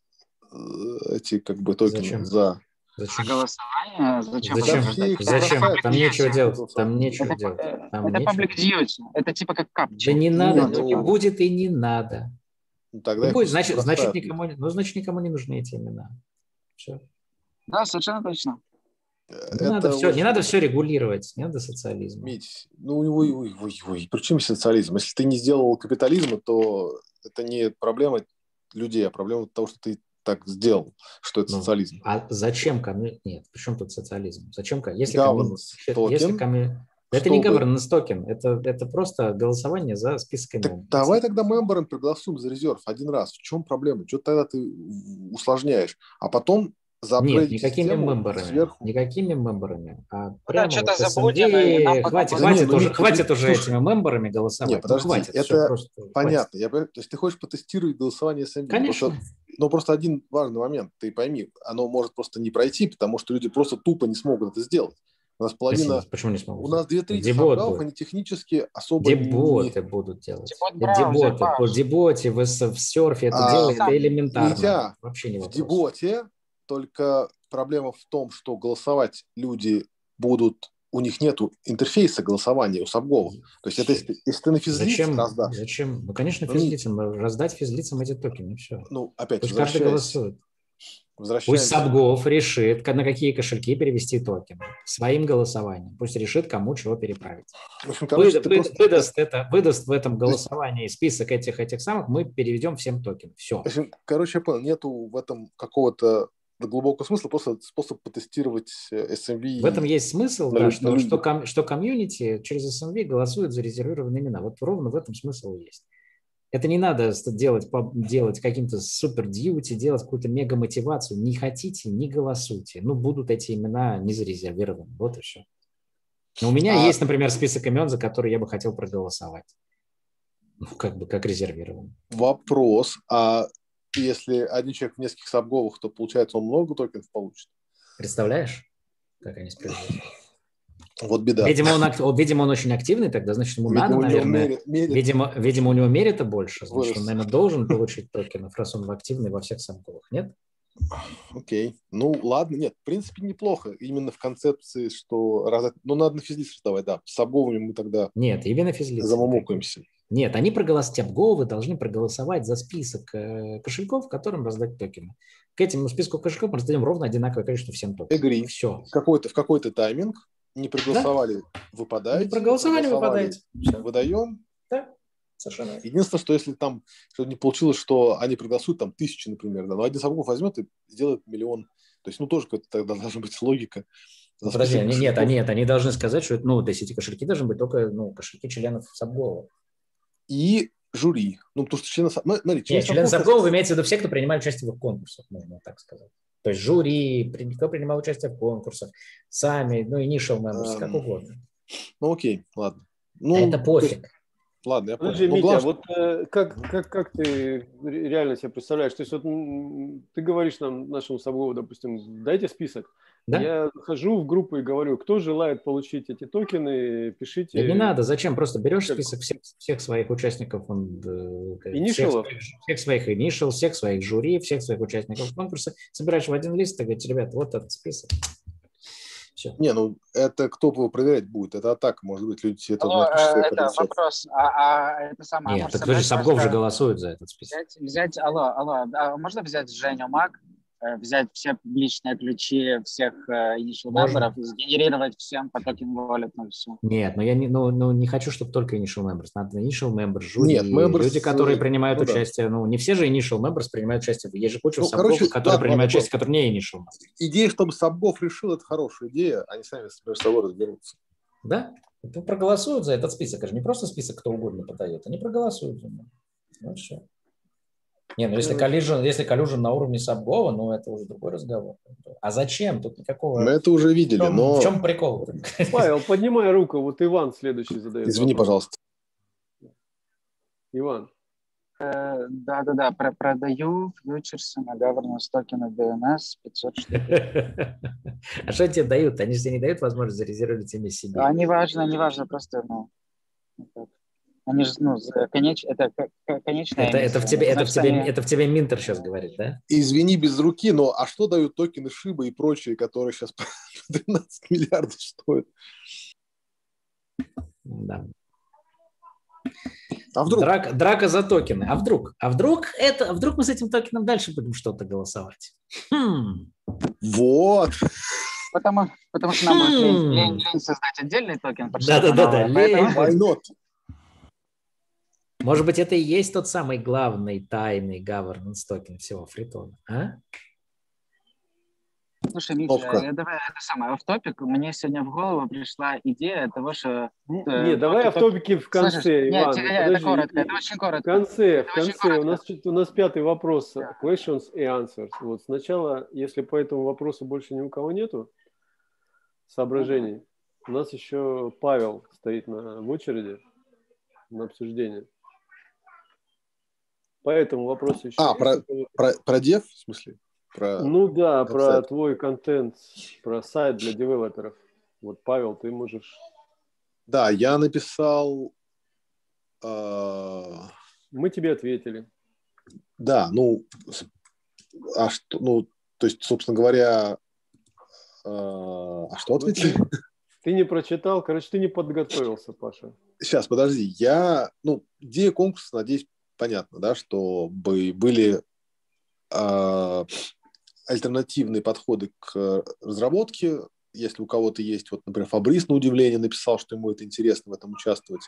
эти как бы токены Зачем? за... Зачем? Голосование? Зачем? Зачем? Зачем? Там нечего делать. Там нечего это, делать. Там это public duty. Это типа как капча. Да не надо, ну, не будет и не надо. Ну, тогда будет, значит, значит, никому, ну, значит, никому не нужны эти имена. Все. Да, совершенно точно. Не надо, все, очень... не надо все регулировать, не надо социализма. Мить, ну, ой, ой, ой, ой, причем социализм? Если ты не сделал капитализма, то это не проблема людей, а проблема того, что ты так сделал, что это ну, социализм. А зачем комью... Нет, при чем тут социализм? Зачем? Если комью... Если комью... Это чтобы... не governance токен, это, это просто голосование за список имен. Давай тогда мемберам проголосуем за резерв один раз. В чем проблема? Что тогда ты усложняешь? А потом Нет, никакими мемберами, сверху. никакими мемберами. А прямо да, вот эс эм ви, хватит, хватит, нет, уже, ну, хватит уже этими мемберами голосовать. Нет, подожди, ну, хватит, это все, просто, понятно. Я, то есть ты хочешь потестировать голосование эс эм ви? Конечно. Просто, но просто один важный момент, ты пойми, оно может просто не пройти, потому что люди просто тупо не смогут это сделать. У нас половина... Почему, Почему не смогут? У нас две трети сабгов, они технически особо Деботы не... будут делать. Дебот деботы. По деботе, в, в серфе это а, делать, это элементарно. Митя, вообще не в вопрос. деботе только проблема в том, что голосовать люди будут... У них нету интерфейса голосования у сабгов. То есть это если, если ты на физлицах раздашь... Зачем? Ну, конечно, физлицам. Ну, раздать физлицам эти токены, все. Ну, опять, пусть каждый голосует. Пусть Сабгов решит, на какие кошельки перевести токены своим голосованием. Пусть решит, кому чего переправить. В общем, короче, Вы, вы, просто... выдаст, это, выдаст в этом голосовании список этих, этих самых, мы переведем всем токены. Все. В общем, короче, я понял, нету в этом какого-то глубокого смысла, просто способ потестировать эс эм ви. В этом есть смысл, да, что, что, ком, что комьюнити через эс эм ви голосует за резервированные имена. Вот ровно в этом смысл есть. Это не надо делать, делать каким-то супер дьюти, делать какую-то мега-мотивацию. Не хотите, не голосуйте. Ну, будут эти имена не зарезервированы. Вот и все. Но у меня а... есть, например, список имен, за которые я бы хотел проголосовать. Ну, как бы, как резервированный. Вопрос. А если один человек в нескольких сабговых, то, получается, он много токенов получит? Представляешь, как они справедливы? Вот беда. Видимо он, видимо, он очень активный, тогда, значит, ему видимо, надо, наверное... Мерит, мерит. Видимо, видимо, у него мерит больше, значит, Вырос. Он, наверное, должен получить токенов, раз он активный во всех сабговых, нет? Окей. Ну, ладно, нет, в принципе, неплохо. Именно в концепции, что... Раз... Ну, надо на физлист раздавать, да. С сабговыми мы тогда... Нет, именно физлист. Замамукаемся. Нет, они проголосовать, сабговые должны проголосовать за список кошельков, которым раздать токены. К этому списку кошельков мы раздаем ровно одинаковое количество всем токенов. Игри. Все. Какой-то, в какой-то тайминг не проголосовали, да? Выпадаете. Не проголосовали, выпадаете. Выдаем. Да, совершенно. Единственное, что если там что-то не получилось, что они проголосуют там тысячи, например, да, но один сабгов возьмет и сделает миллион. То есть, ну, тоже тогда должна быть логика. Подожди, они, нет, они, нет, они должны сказать, что это, ну, то есть эти кошельки должны быть только, ну, кошельки членов сабгова. И жюри. Ну, потому что члены... Смотри, члены Нет, члены сабгова вы имеете в виду все, кто принимает участие в их конкурсах, можно так сказать. То есть жюри, кто принимал участие в конкурсах, сами, ну, initial members, um, как угодно. Ну, окей, ладно. Ну, это пофиг. Ладно, я Подожди, понял. Митя, ну, вот э, как, как, как ты реально себе представляешь? То есть вот ты говоришь нам, нашему сабгову, допустим, дайте список. Да? Я захожу в группу и говорю, кто желает получить эти токены, пишите. Да не надо, зачем? Просто берешь список всех, всех своих участников, он, всех, всех своих initial, всех своих жюри, всех своих участников конкурса, собираешь в один лист и говоришь, ребята, вот этот список. Все. Не, ну это кто его проверять будет? Это атака, может быть, люди это... Алло, это вопрос, а, а это самое... Нет, так подожди, Сабгов же голосует за этот список. Взять, взять, алло, алло, а можно взять Женю Мак, взять все публичные ключи всех initial memberов и сгенерировать всем по токен wallet на все? Нет, но я не, ну, ну, не хочу, чтобы только initial members. Надо initial members, жюри, Нет, members, люди, которые принимают ну, участие. Да. Ну, не все же initial members принимают участие. Есть же куча ну, сабгов, которые ладно, принимают ладно, участие, которые не initial members. Идея, чтобы сабгов решил, это хорошая идея. Они сами между собой разберутся. Да? Это проголосуют за этот список. Это же не просто список кто угодно подает. Они проголосуют за него. Ну, все. Не, ну если коллижен, если коллижен на уровне сабгова, ну это уже другой разговор. А зачем? Тут никакого... Мы это уже видели, в чем, но... В чем прикол? Павел, поднимай руку, вот Иван следующий задает. Извини, вопрос. Пожалуйста. Иван. Э, да-да-да, Про продаю фьючерсы на governance токена ди эн эс пятьсот штук. А что тебе дают? Они же тебе не дают возможность зарезервировать ими себе. А не важно, не важно, просто, ну... Они же, ну, конеч... это конечная... Это, это, в тебе, это, в тебе, они... это в тебе Минтер сейчас говорит, да? Извини, без руки, но а что дают токены Шиба и прочие, которые сейчас по тринадцать миллиардов стоят? Да. А вдруг? Драка, драка за токены. А вдруг? А вдруг, это, а вдруг мы с этим токеном дальше будем что-то голосовать? Хм. Вот. Потому, потому что нам будет лень, лень, лень создать отдельный токен. Да-да-да. Why not? Может быть, это и есть тот самый главный тайный governance токен всего фритона, а? Слушай, Миша, я давай это самое, в топик. Мне сегодня в голову пришла идея того, что... Не, не давай в топике в конце, слушай, Иван. Нет, это коротко, это очень коротко. В конце, это в конце. У нас, у нас пятый вопрос. Да. Questions и answers. Вот сначала, если по этому вопросу больше ни у кого нету соображений, uh-huh. у нас еще Павел стоит на, в очереди на обсуждение. По этому вопросу еще... А, про, про, про дев, в смысле? Про ну да, про сайт. Твой контент, про сайт для девелоперов. Вот, Павел, ты можешь... Да, я написал... Э... Мы тебе ответили. Да, ну, а что, ну, то есть, собственно говоря, э... а что ответили? Ну, ты, ты не прочитал, короче, ты не подготовился, Паша. Сейчас, подожди, я, ну, идея конкурса, надеюсь, понятно, да, чтобы были э, альтернативные подходы к разработке. Если у кого-то есть, вот, например, Фабрис на удивление написал, что ему это интересно в этом участвовать.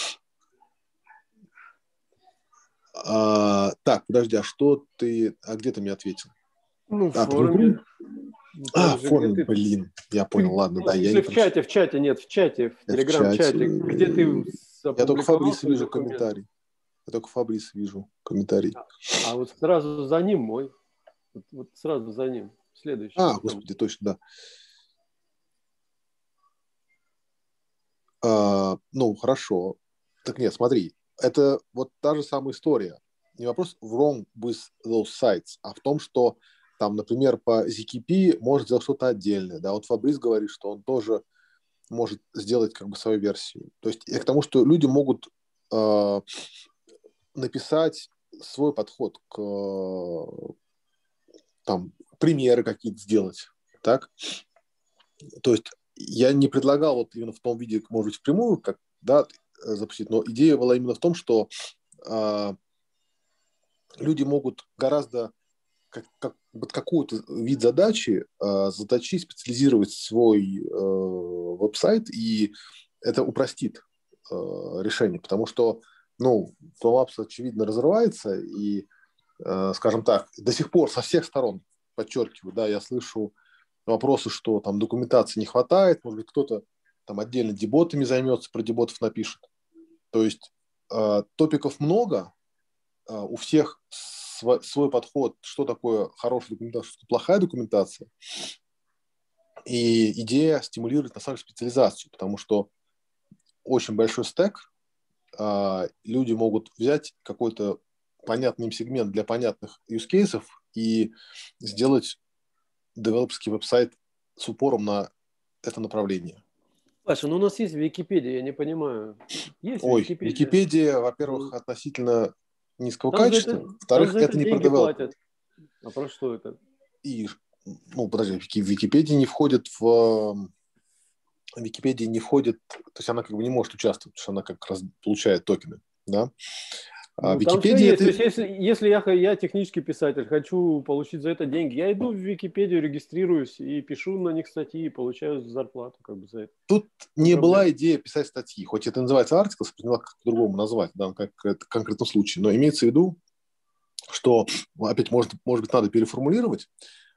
А, так, подожди, а что ты, а где ты мне ответил? Ну, в а, форме. А, в форме, ты... блин, я понял, ты, ладно, ну, да. Я не в чате, в чате, нет, в чате, в телеграм-чате, где ты... Я только Фабриса вижу комментарий. Я только Фабрис вижу комментарий. А, а вот сразу за ним мой. Вот, вот сразу за ним. Следующий. А, господи, точно, да. А, ну, хорошо. Так нет, смотри. Это вот та же самая история. Не вопрос wrong with those sites, а в том, что там, например, по зет кей пи может сделать что-то отдельное. Да? Вот Фабрис говорит, что он тоже может сделать как бы свою версию. То есть я к тому, что люди могут э, написать свой подход к там, примеры какие-то сделать. Так? То есть я не предлагал вот именно в том виде, может быть, впрямую, как, да, запустить, но идея была именно в том, что э, люди могут гораздо как, как, вот какой-то вид задачи э, заточить, специализировать свой э, веб-сайт, и это упростит э, решение, потому что, ну, Флоапс, очевидно, разрывается, и, э, скажем так, до сих пор со всех сторон, подчеркиваю, да, я слышу вопросы, что там документации не хватает, может быть, кто-то там отдельно деботами займется, про деботов напишет. То есть э, топиков много, э, у всех свой, свой подход, что такое хорошая документация, что такое плохая документация. И идея стимулирует на самом деле специализацию, потому что очень большой стек, э, люди могут взять какой-то понятный им сегмент для понятных use cases и сделать девелоперский веб-сайт с упором на это направление. Паша, ну у нас есть Википедия, я не понимаю. Есть Ой, Википедия? Википедия, во-первых, ну, относительно низкого там качества. Это, во-вторых, это не про девелопера. А про что это? И, ну, подожди, Википедия не входит в... Википедия не входит... То есть она как бы не может участвовать, потому что она как раз получает токены, да? Ну, Википедия там все есть. Это... То есть, если, если я, я технический писатель, хочу получить за это деньги, я иду в Википедию, регистрируюсь и пишу на них статьи и получаю зарплату как бы за это. Тут ну, не была идея писать статьи, хоть это называется articles, приняла как по-другому назвать, да, как в конкретном случае, но имеется в виду, что, опять, может, может быть, надо переформулировать,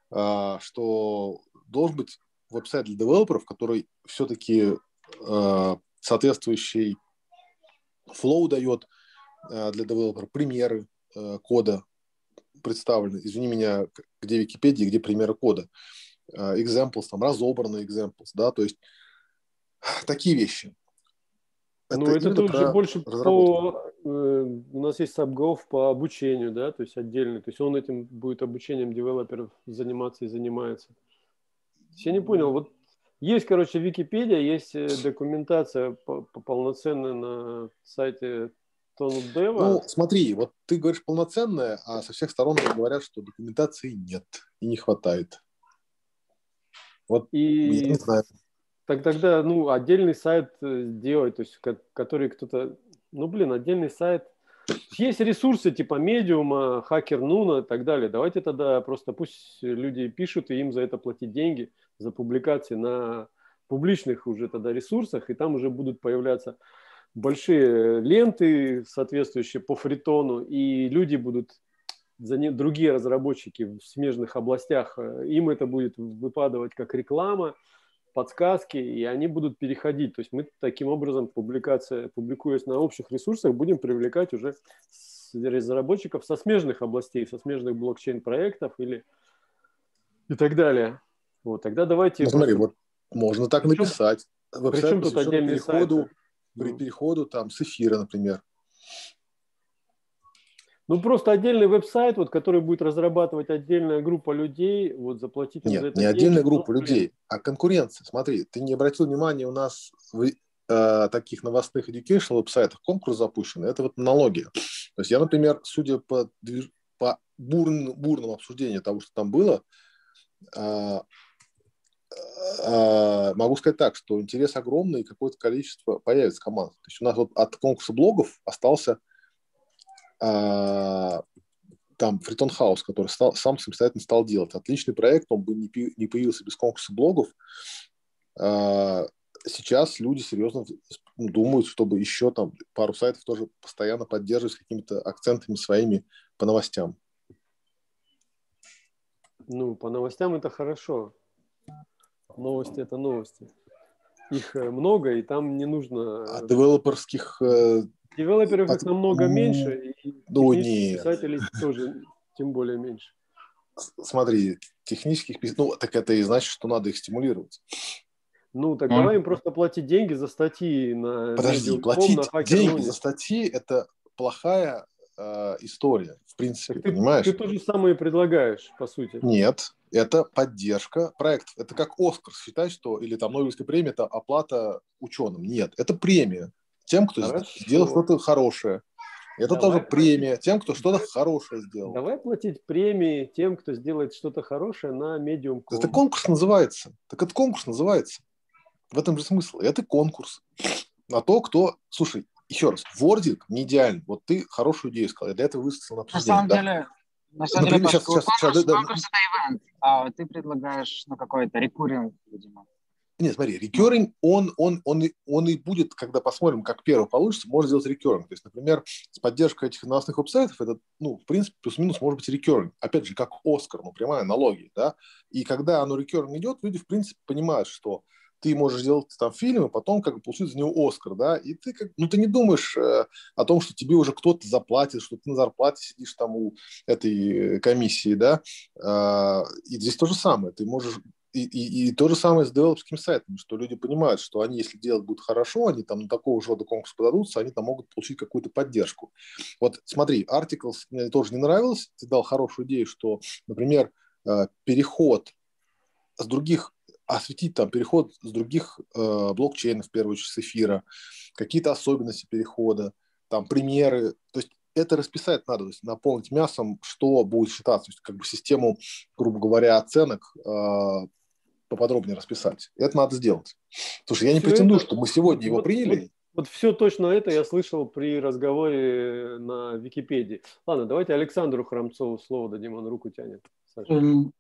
что должен быть веб-сайт для девелоперов, который все-таки соответствующий флоу дает для девелопера, примеры кода представлены. Извини меня, где Википедия, где примеры кода. Examples, там, разобранные examples, да, то есть такие вещи. Это ну, это уже больше по... Э, у нас есть SubGov по обучению, да, то есть отдельный. То есть он этим будет обучением девелоперов заниматься и занимается. Я не понял, вот есть, короче, Википедия, есть документация полноценная на сайте TonDev. Ну, смотри, вот ты говоришь полноценная, а со всех сторон говорят, что документации нет и не хватает. Вот и... я не знаю. Так тогда, ну, отдельный сайт сделать, то есть, который кто-то, ну, блин, отдельный сайт. Есть ресурсы типа Медиума, Хакер Нуна и так далее. Давайте тогда просто пусть люди пишут, и им за это платить деньги, за публикации на публичных уже тогда ресурсах, и там уже будут появляться большие ленты, соответствующие по фритону, и люди будут, за не, другие разработчики в смежных областях, им это будет выпадывать как реклама, подсказки, и они будут переходить. То есть мы таким образом, публикация, публикуясь на общих ресурсах, будем привлекать уже разработчиков со смежных областей, со смежных блокчейн-проектов или и так далее. Вот, тогда давайте... Ну, смотри, вот можно так причем, написать. Причем тут отдельный переходу, сайт? При переходу там с эфира, например. Ну, просто отдельный веб-сайт, вот, который будет разрабатывать отдельная группа людей, вот, заплатить им Нет, за это не деньги. отдельная группа ну, людей, а конкуренция. Смотри, ты не обратил внимания, у нас в э, таких новостных education веб-сайтах конкурс запущен, это вот аналогия. То есть я, например, судя по, по бурн, бурному обсуждению того, что там было, э, э, могу сказать так, что интерес огромный, и какое-то количество появится команд. То есть у нас вот от конкурса блогов остался там Фритон Хаус, который стал, сам самостоятельно стал делать. Отличный проект, он бы не, пи, не появился без конкурса блогов. Сейчас люди серьезно думают, чтобы еще там пару сайтов тоже постоянно поддерживать с какими-то акцентами своими по новостям. Ну, по новостям это хорошо. Новости – это новости. Их много, и там не нужно... А девелоперских Девелоперов их От- намного ну, меньше, и ну, технических нет. писателей тоже тем более меньше. Смотри, технических пис- ну, так это и значит, что надо их стимулировать. Ну, так Ну, давай им просто платить деньги за статьи на Подожди, Medium точка com, на платить деньги за HackerNoon. статьи – это плохая э, история, в принципе, Так ты, понимаешь? ты то же самое предлагаешь, по сути. Нет, это поддержка проектов. Это как Оскар считать, что или там Нобелевская премия – это оплата ученым. Нет, это премия тем, кто Хорошо. сделал что-то хорошее. Это Давай тоже премия тем, кто что-то хорошее сделал. Давай платить премии тем, кто сделает что-то хорошее на Medium точка Это com. конкурс называется. Так это конкурс называется. В этом же смысл. Это конкурс. На то, кто... Слушай, еще раз, вординг не идеальный. Вот ты хорошую идею сказал, я для этого выставил на На обсуждение. самом да? деле, на самом Например, деле, сейчас, Пашка, сейчас, сейчас, конкурс, да, да, конкурс это ивент, а ты предлагаешь ну, какой-то рекурринг, видимо. Нет, смотри, recurring, он, он, он, и, он и будет, когда посмотрим, как первый получится, может сделать recurring. То есть, например, с поддержкой этих новостных веб-сайтов, это, ну, в принципе, плюс-минус может быть recurring. Опять же, как Оскар, ну, прямая аналогия, да. И когда оно recurring идет, люди, в принципе, понимают, что ты можешь делать там фильм, и потом как бы получить за него Оскар, да, и ты как, ну, ты не думаешь э, о том, что тебе уже кто-то заплатит, что ты на зарплате сидишь там у этой комиссии, да, э, и здесь то же самое, ты можешь. И, и, и то же самое с девелоперскими сайтами, что люди понимают, что они, если делать будут хорошо, они там на такого же рода конкурс подадутся, они там могут получить какую-то поддержку. Вот смотри, Articles мне тоже не нравилось, ты дал хорошую идею, что, например, переход с других, осветить там переход с других э, блокчейнов, в первую очередь с эфира, какие-то особенности перехода, там примеры, то есть это расписать надо, то есть наполнить мясом, что будет считаться, то есть как бы систему, грубо говоря, оценок э, поподробнее расписать. Это надо сделать. Слушай, я не Все претендую, это, что мы сегодня вот, его вот, приняли. Вот, вот все точно это я слышал при разговоре на Википедии. Ладно, давайте Александру Храмцову слово дадим, он руку тянет. Саша.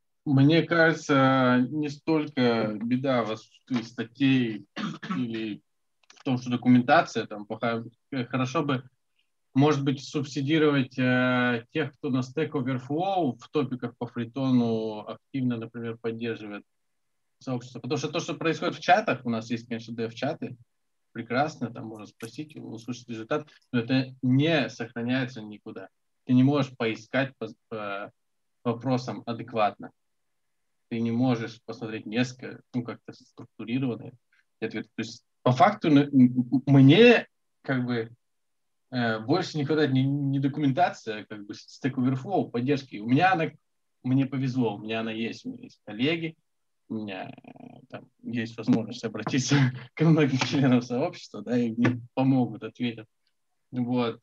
Мне кажется, не столько беда в отсутствии статей или в том, что документация там плохая. Хорошо бы, может быть, субсидировать э, тех, кто на Stack Overflow в топиках по фритону активно, например, поддерживает сообщество. Потому что то, что происходит в чатах, у нас есть, конечно, дев-чаты, прекрасно, там можно спросить, услышать результат, но это не сохраняется никуда. Ты не можешь поискать по, по вопросам адекватно. Ты не можешь посмотреть несколько, ну, как-то структурированные ответы. То есть, по факту, мне, как бы, больше не хватает не, не документация, а как бы Stack Overflow, поддержки. У меня она, мне повезло, у меня она есть, у меня есть коллеги, у меня там есть возможность обратиться к многим членам сообщества, да, и мне помогут, ответят. Вот,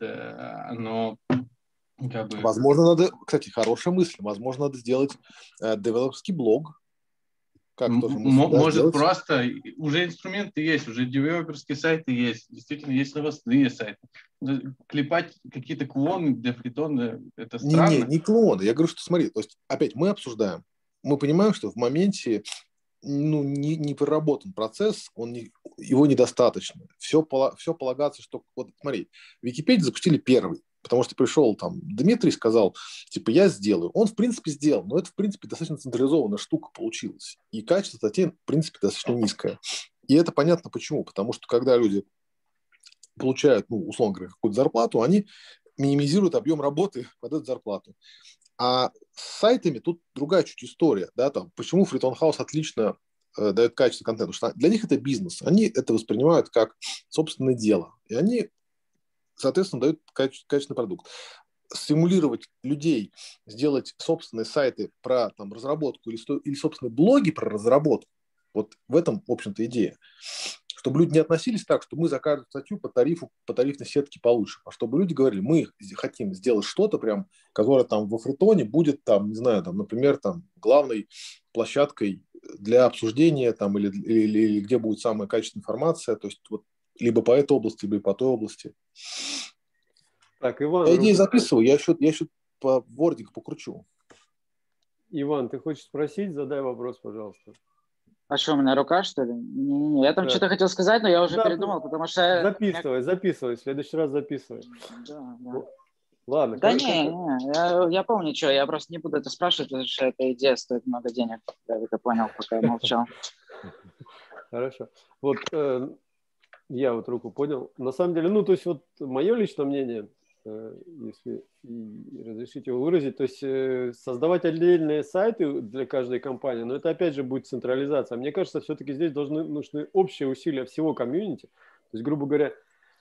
но как бы... Возможно, надо, кстати, хорошая мысль, возможно, надо сделать э, девелоперский блог. Как тоже мысль, да, Может, сделать? просто уже инструменты есть, уже девелоперские сайты есть, действительно есть новостные сайты. Клепать какие-то клоны для фритона, это странно. Не, не, не клоны. Я говорю, что смотри, то есть опять мы обсуждаем, мы понимаем, что в моменте ну, не, не проработан процесс, он не, его недостаточно. Все, все полагаться, что... Вот смотри, Википедию запустили первый, потому что пришел там Дмитрий, сказал, типа, я сделаю. Он, в принципе, сделал, но это, в принципе, достаточно централизованная штука получилась. И качество статей, в принципе, достаточно низкое. И это понятно почему. Потому что, когда люди получают, ну, условно говоря, какую-то зарплату, они минимизируют объем работы под эту зарплату. А с сайтами тут другая чуть история. Да, там, почему Freeton House отлично э, дает качество контента? Потому что для них это бизнес. Они это воспринимают как собственное дело. И они, соответственно, дают каче- качественный продукт. Стимулировать людей сделать собственные сайты про там, разработку или, или собственные блоги про разработку. Вот в этом, в общем-то, идея. Чтобы люди не относились так, что мы за каждую статью по тарифу, по тарифной сетке получим, а чтобы люди говорили, мы хотим сделать что-то прям, которое там во фритоне будет там, не знаю, там, например, там главной площадкой для обсуждения там или, или, или где будет самая качественная информация, то есть вот либо по этой области, либо по той области. Так, Иван, я идеи руку... записываю, я еще, я еще по вордику покручу. Иван, ты хочешь спросить? Задай вопрос, пожалуйста. А что, у меня рука, что ли? Не-не-не, я там да. что-то хотел сказать, но я уже да, передумал, потому что... Записывай, записывай, в следующий раз записывай. Да, да. Ладно. Да не, не я, я помню, что, я просто не буду это спрашивать, потому что эта идея стоит много денег. Я это понял, пока я молчал. Хорошо. Вот Я вот руку поднял. На самом деле, ну, то есть вот мое личное мнение, если разрешите его выразить, то есть создавать отдельные сайты для каждой компании, но это опять же будет централизация. Мне кажется, все-таки здесь должны нужны общие усилия всего комьюнити. То есть, грубо говоря,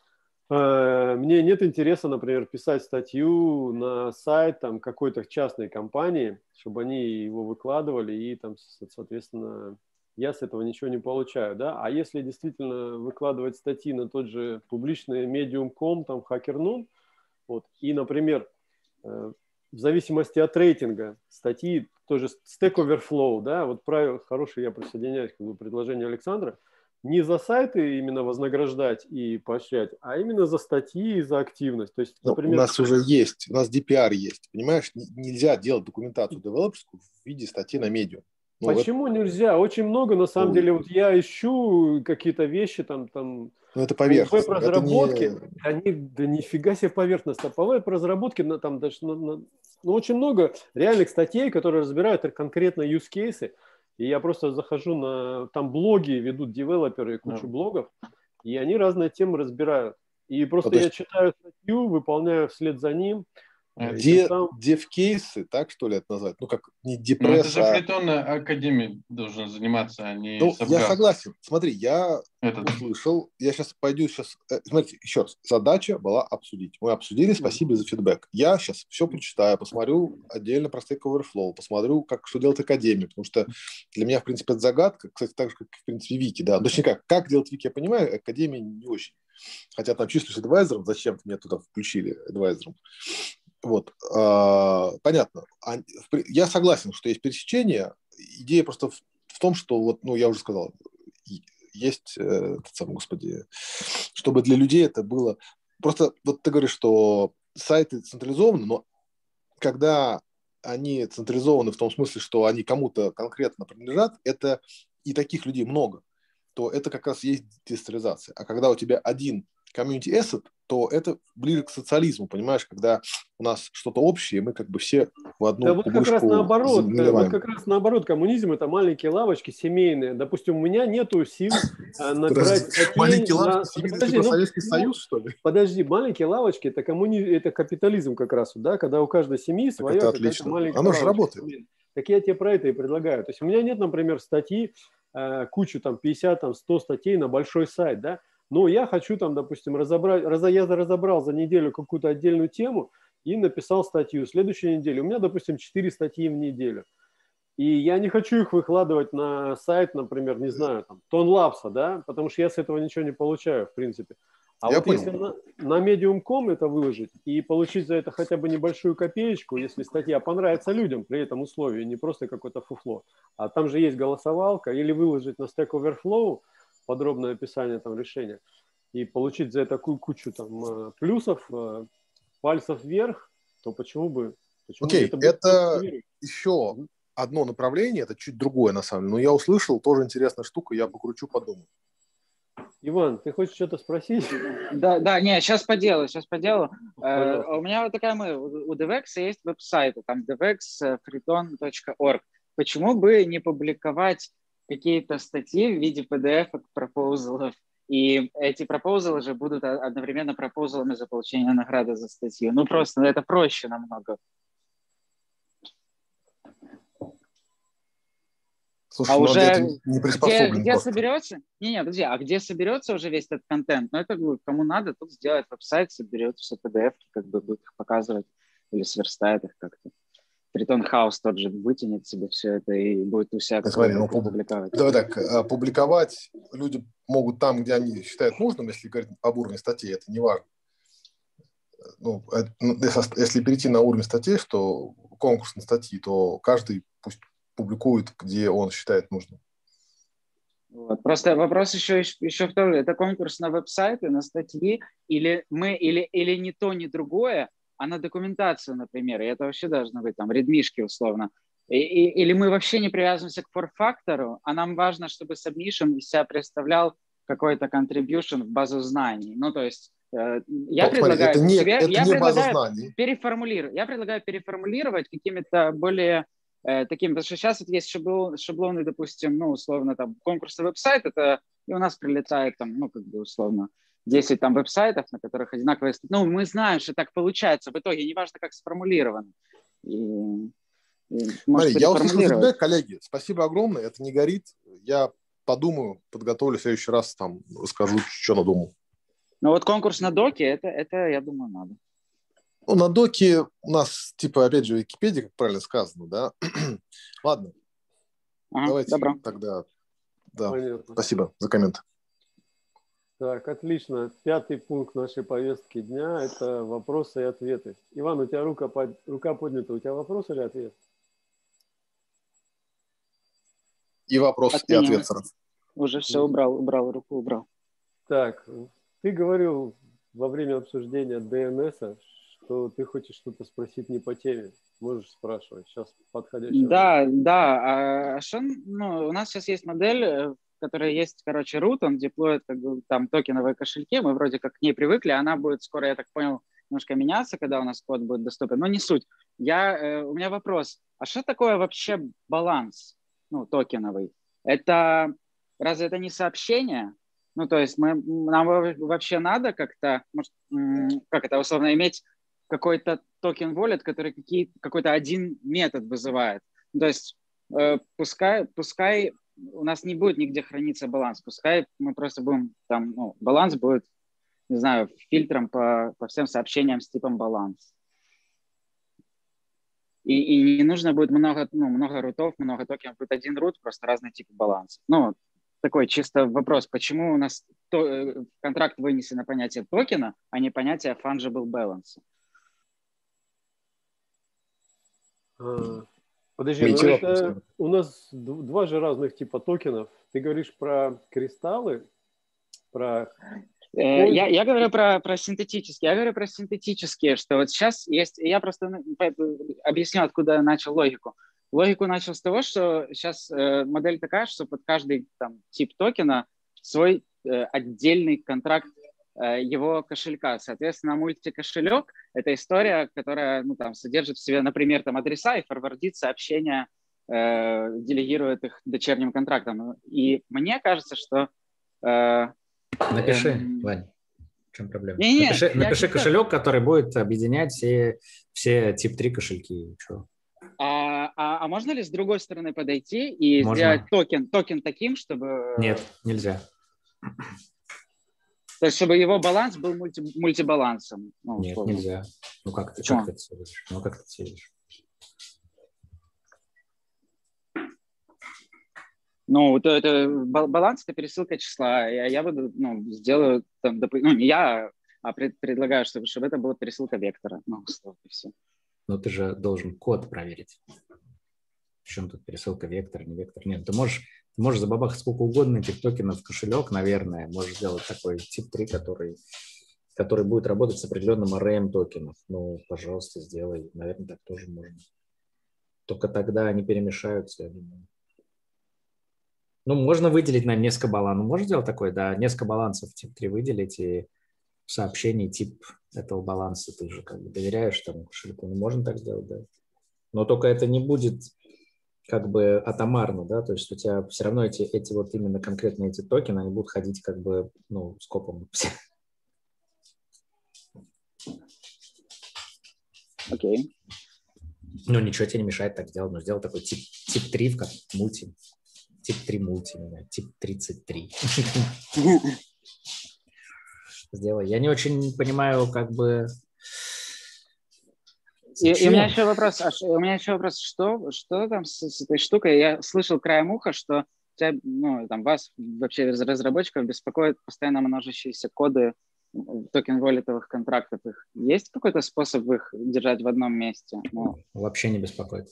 мне нет интереса, например, писать статью на сайт там, какой-то частной компании, чтобы они его выкладывали, и там, соответственно, я с этого ничего не получаю. Да? А если действительно выкладывать статьи на тот же публичный медиум точка ком, там, HackerNoon, вот, и, например, в зависимости от рейтинга статьи, тоже Stack Overflow, да, вот правило, хорошее, я присоединяюсь к предложению Александра, не за сайты именно вознаграждать и поощрять, а именно за статьи и за активность. То есть, например, у нас уже есть, у нас ди пи ар есть, понимаешь? Нельзя делать документацию девелоперскую в виде статьи на Medium. Ну, почему это... нельзя? Очень много, на самом ну, деле, вот я ищу какие-то вещи там, там ну, это поверхность. Веб-разработки, это не... они, да нифига себе поверхность, а по веб-разработке на, там даже, на, на, ну, очень много реальных статей, которые разбирают конкретно use cases. И я просто захожу на... Там блоги ведут девелоперы, кучу yeah. блогов, и они разные темы разбирают. И просто ну, я есть... читаю статью, выполняю вслед за ним. Де, сам... Дев-кейсы, так что ли это назвать? Ну, как не депресс, ну, это же а... Фритон Академия должен заниматься, а не Ну, Сабгаз. я согласен. Смотри, я Этот. услышал, я сейчас пойду сейчас... Смотрите, еще раз. Задача была обсудить. Мы обсудили, спасибо за фидбэк. Я сейчас все прочитаю, посмотрю отдельно про Stack Overflow, посмотрю, как, что делать Академия, потому что для меня, в принципе, это загадка, кстати, так же, как, в принципе, Вики, да. Точнее, как, как делать Вики, я понимаю, Академия не очень. Хотя там числюсь адвайзером, зачем-то меня туда включили адвайзером. Вот, а, понятно. Я согласен, что есть пересечение. Идея просто в, в том, что, вот, ну, я уже сказал, есть, э, этот самый, господи, чтобы для людей это было... Просто, вот ты говоришь, что сайты централизованы, но когда они централизованы в том смысле, что они кому-то конкретно принадлежат, это и таких людей много, то это как раз есть децентрализация. А когда у тебя один community asset, то это ближе к социализму, понимаешь, когда у нас что-то общее, мы как бы все в одну да вот как раз наоборот, заливаем. Вот как раз наоборот, коммунизм – это маленькие лавочки семейные. Допустим, у меня нету сил э, набирать статей. Маленькие на... лавочки семейные, подожди, ну, Советский ну, Союз, что ли? Подожди, маленькие лавочки – это коммуни... это капитализм как раз, да, когда у каждой семьи своя это отлично. маленькая Оно лавочка. же работает. Семейная. Так я тебе про это и предлагаю. То есть у меня нет, например, статьи, э, кучу там пятьдесят, там, сто статей на большой сайт, да, но я хочу там, допустим, разобрать, раз, я разобрал за неделю какую-то отдельную тему и написал статью. В следующей неделе у меня, допустим, четыре статьи в неделю. И я не хочу их выкладывать на сайт, например, не знаю, там, Тонлабса, да, потому что я с этого ничего не получаю, в принципе. А я вот понял. если на, на медиум точка ком это выложить и получить за это хотя бы небольшую копеечку, если статья понравится людям при этом условии, не просто какое-то фуфло, а там же есть голосовалка, или выложить на Stack Overflow, подробное описание там решения, и получить за это такую кучу там плюсов, пальцев вверх, то почему бы... Почему Окей, это, это еще одно направление, это чуть другое на самом деле, но я услышал, тоже интересная штука, я покручу, подумаю. Иван, ты хочешь что-то спросить? Да, да, не, сейчас по делу, сейчас по делу. Э, у меня вот такая мысль, у DevX есть веб-сайт, там devex freeton точка org. Почему бы не публиковать какие-то статьи в виде пи ди эф-ок, пропозалов, и эти пропозалы же будут одновременно пропозалами за получение награды за статью. Ну, просто это проще намного. Слушай, а ну, уже не где, где соберется? Не, не, подожди, а где соберется уже весь этот контент? Ну, это кому надо, тут сделает веб-сайт, соберет все пи ди эф-ки, как бы будет их показывать или сверстает их как-то. Тритон Хаус тот же вытянет себе все это и будет у себя Смотри, ну, публиковать. Давай так, публиковать люди могут там, где они считают нужным, если говорить об уровне статей, это не важно. Ну, если перейти на уровень статей, что конкурсные статьи, то каждый пусть публикует, где он считает нужным. Вот. Просто вопрос еще, еще в том, это конкурс на веб-сайты, на статьи, или мы, или, или не то, ни другое, а на документацию, например, и это вообще должно быть там редмишки условно. И, и, или мы вообще не привязываемся к фор-фактору, а нам важно, чтобы submission из себя представлял какой-то contribution в базу знаний. Ну, то есть э, я Но, предлагаю смотри, это не, себе, это я не предлагаю база знаний. переформулировать, я предлагаю переформулировать какими-то более э, таким, потому что сейчас вот есть шаблон, шаблоны, допустим, ну, условно, там, конкурсы веб-сайт, это и у нас прилетает там, ну, как бы, условно, десять там веб-сайтов, на которых одинаковые... Ну, мы знаем, что так получается в итоге, неважно, как сформулировано. И, и Смотри, я услышал фидбэк, коллеги, спасибо огромное, это не горит, я подумаю, подготовлю в следующий раз, там, расскажу, что надумал. Ну, вот конкурс на доке, это, это, я думаю, надо. Ну, на доке у нас, типа, опять же, Википедия, как правильно сказано, да? Ладно. Ага, давайте добро. тогда... Да, Понятно. спасибо за коммент. Так, отлично. Пятый пункт нашей повестки дня – это вопросы и ответы. Иван, у тебя рука, под... рука поднята. У тебя вопрос или ответ? И вопрос, От и меня. ответ сразу. Уже все убрал, убрал, руку убрал. Так, ты говорил во время обсуждения ди эн эс, что ты хочешь что-то спросить не по теме. Можешь спрашивать. Сейчас подходящий. Да, момент. да. А что, ну, у нас сейчас есть модель, в которой есть, короче, root, он деплоит как бы, там токеновые кошельки, мы вроде как к ней привыкли, она будет скоро, я так понял, немножко меняться, когда у нас код будет доступен, но не суть. Я, э, у меня вопрос, а что такое вообще баланс, ну, токеновый? Это, разве это не сообщение? Ну, то есть мы, нам вообще надо как-то, может, как это условно, иметь какой-то токен wallet, который какие, какой-то один метод вызывает. То есть э, пускай, пускай у нас не будет нигде храниться баланс, пускай мы просто будем там, ну, баланс будет, не знаю, фильтром по, по всем сообщениям с типом баланс. И, и не нужно будет много, ну, много рутов, много токенов, будет один рут, просто разные типы баланса. Ну, такой чисто вопрос, почему у нас то, в контракт вынесено понятие токена, а не понятие fungible balance? А, подожди, ну это у нас два же разных типа токенов. Ты говоришь про кристаллы, про... Я, я говорю про, про синтетические. Я говорю про синтетические, что вот сейчас есть... Я просто объясню, откуда я начал логику. Логику начал с того, что сейчас э, модель такая, что под каждый там, тип токена свой э, отдельный контракт э, его кошелька. Соответственно, мультикошелек – это история, которая ну, там, содержит в себе, например, там, адреса и форвардит сообщения, э, делегирует их дочерним контрактам. И мне кажется, что... Э, Напиши, э, Вань. В чем проблема? Не, не, напиши напиши не кошелек, который будет объединять все, все тип три кошельки. Что? А, а, а можно ли с другой стороны подойти и можно. сделать токен, токен таким, чтобы... Нет, нельзя. То есть, чтобы его баланс был мульти, мультибалансом? Ну, Нет, условно. нельзя. Ну, как ты, как ты это целишь? Ну, как ты целишь? Ну, это, это баланс – это пересылка числа. Я, я буду, ну, сделаю, там, доп... ну, не я, а пред, предлагаю, чтобы, чтобы это была пересылка вектора. Ну, условно, и все. Но ты же должен код проверить. В чем тут пересылка вектор, не вектор? Нет, ты можешь, ты можешь забабахать сколько угодно этих токенов в кошелек, наверное. Можешь сделать такой тип три, который, который будет работать с определенным арреем токенов. Ну, пожалуйста, сделай. Наверное, так тоже можно. Только тогда они перемешаются, я думаю. Ну, можно выделить на несколько балансов. Можно сделать такое, да, несколько балансов тип три выделить и в сообщении тип этого баланса ты же как бы доверяешь тому кошельку. Ну, можно так сделать, да. Но только это не будет как бы атомарно, да, то есть у тебя все равно эти, эти вот именно конкретно эти токены, они будут ходить как бы, ну, скопом. Окей. Okay. Ну, ничего тебе не мешает так сделать, но сделал такой тип, тип три, как мульти. Тип три мульти, тип тридцать три. Сделай. Я не очень понимаю, как бы... И, и у меня еще вопрос, а, у меня еще вопрос, что, что там с, с этой штукой? Я слышал краем уха, что тебя, ну, там, вас, вообще разработчиков, беспокоит постоянно множащиеся коды токен-воллетовых контрактов. Их. Есть какой-то способ их держать в одном месте? Ну. Вообще не беспокоит.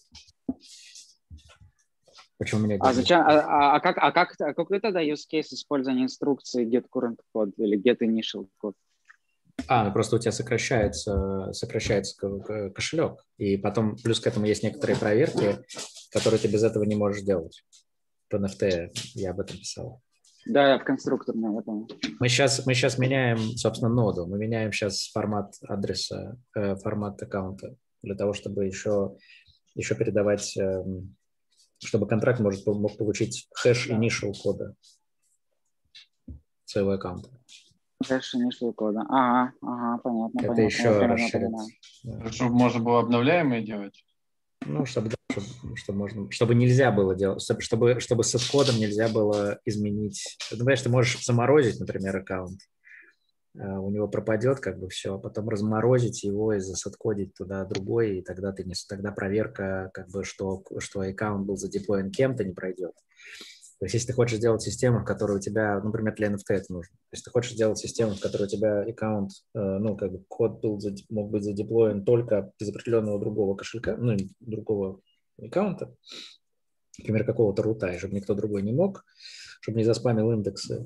Почему меня а, зачем, а, а, как, а, как, а какой тогда use case использования инструкции get current code или get initial code? А, ну просто у тебя сокращается, сокращается кошелек. И потом плюс к этому есть некоторые проверки, которые ты без этого не можешь делать. В эн эф ти я об этом писал. Да, в конструкторном, я помню. Мы сейчас, мы сейчас меняем, собственно, ноду. Мы меняем сейчас формат адреса, э, формат аккаунта для того, чтобы еще еще передавать, чтобы контракт может, мог получить хэш initial кода своего аккаунта. Хэш initial кода. Ага, ага, понятно. Это понятно, еще расширит. Да. Чтобы можно было обновляемые делать? Ну, чтобы, чтобы, чтобы, можно, чтобы нельзя было делать, чтобы, чтобы с кодом нельзя было изменить. Например, ты можешь заморозить, например, аккаунт, у него пропадет как бы все, а потом разморозить его и засеткодить туда другой, и тогда, ты не, тогда проверка, как бы, что, что аккаунт был задеплоен кем-то, не пройдет. То есть, если ты хочешь сделать систему, в которой у тебя, например, для эн эф ти это нужно, то есть ты хочешь сделать систему, в которой у тебя аккаунт, ну, как бы код был, мог быть задеплоен только из определенного другого кошелька, ну, другого аккаунта, например, какого-то рута, и чтобы никто другой не мог, чтобы не заспамил индексы,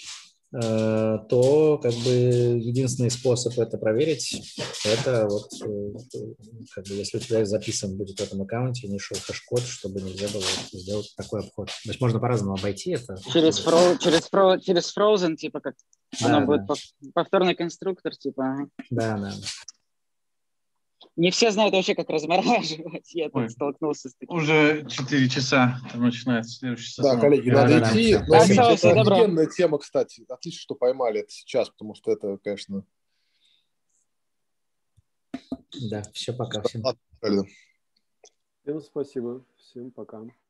то как бы единственный способ это проверить, это вот как бы если у тебя записан будет в этом аккаунте initial хэш-код, чтобы нельзя было сделать такой обход. То есть можно по-разному обойти это. Через, фро, через, фро, через Frozen, типа как да, оно да. будет повторный конструктор, типа. Да, да. Не все знают вообще, как размораживать. Я тут Ой, столкнулся с таким. Уже четыре часа, там начинается следующий сезон. Да, коллеги, Да, надо да, идти. да. Но Так, это всего доброго. офигенная тема, кстати. Отлично, что поймали это сейчас, потому что это, конечно... Да, все, пока всем. Ладно, Всем спасибо, всем пока.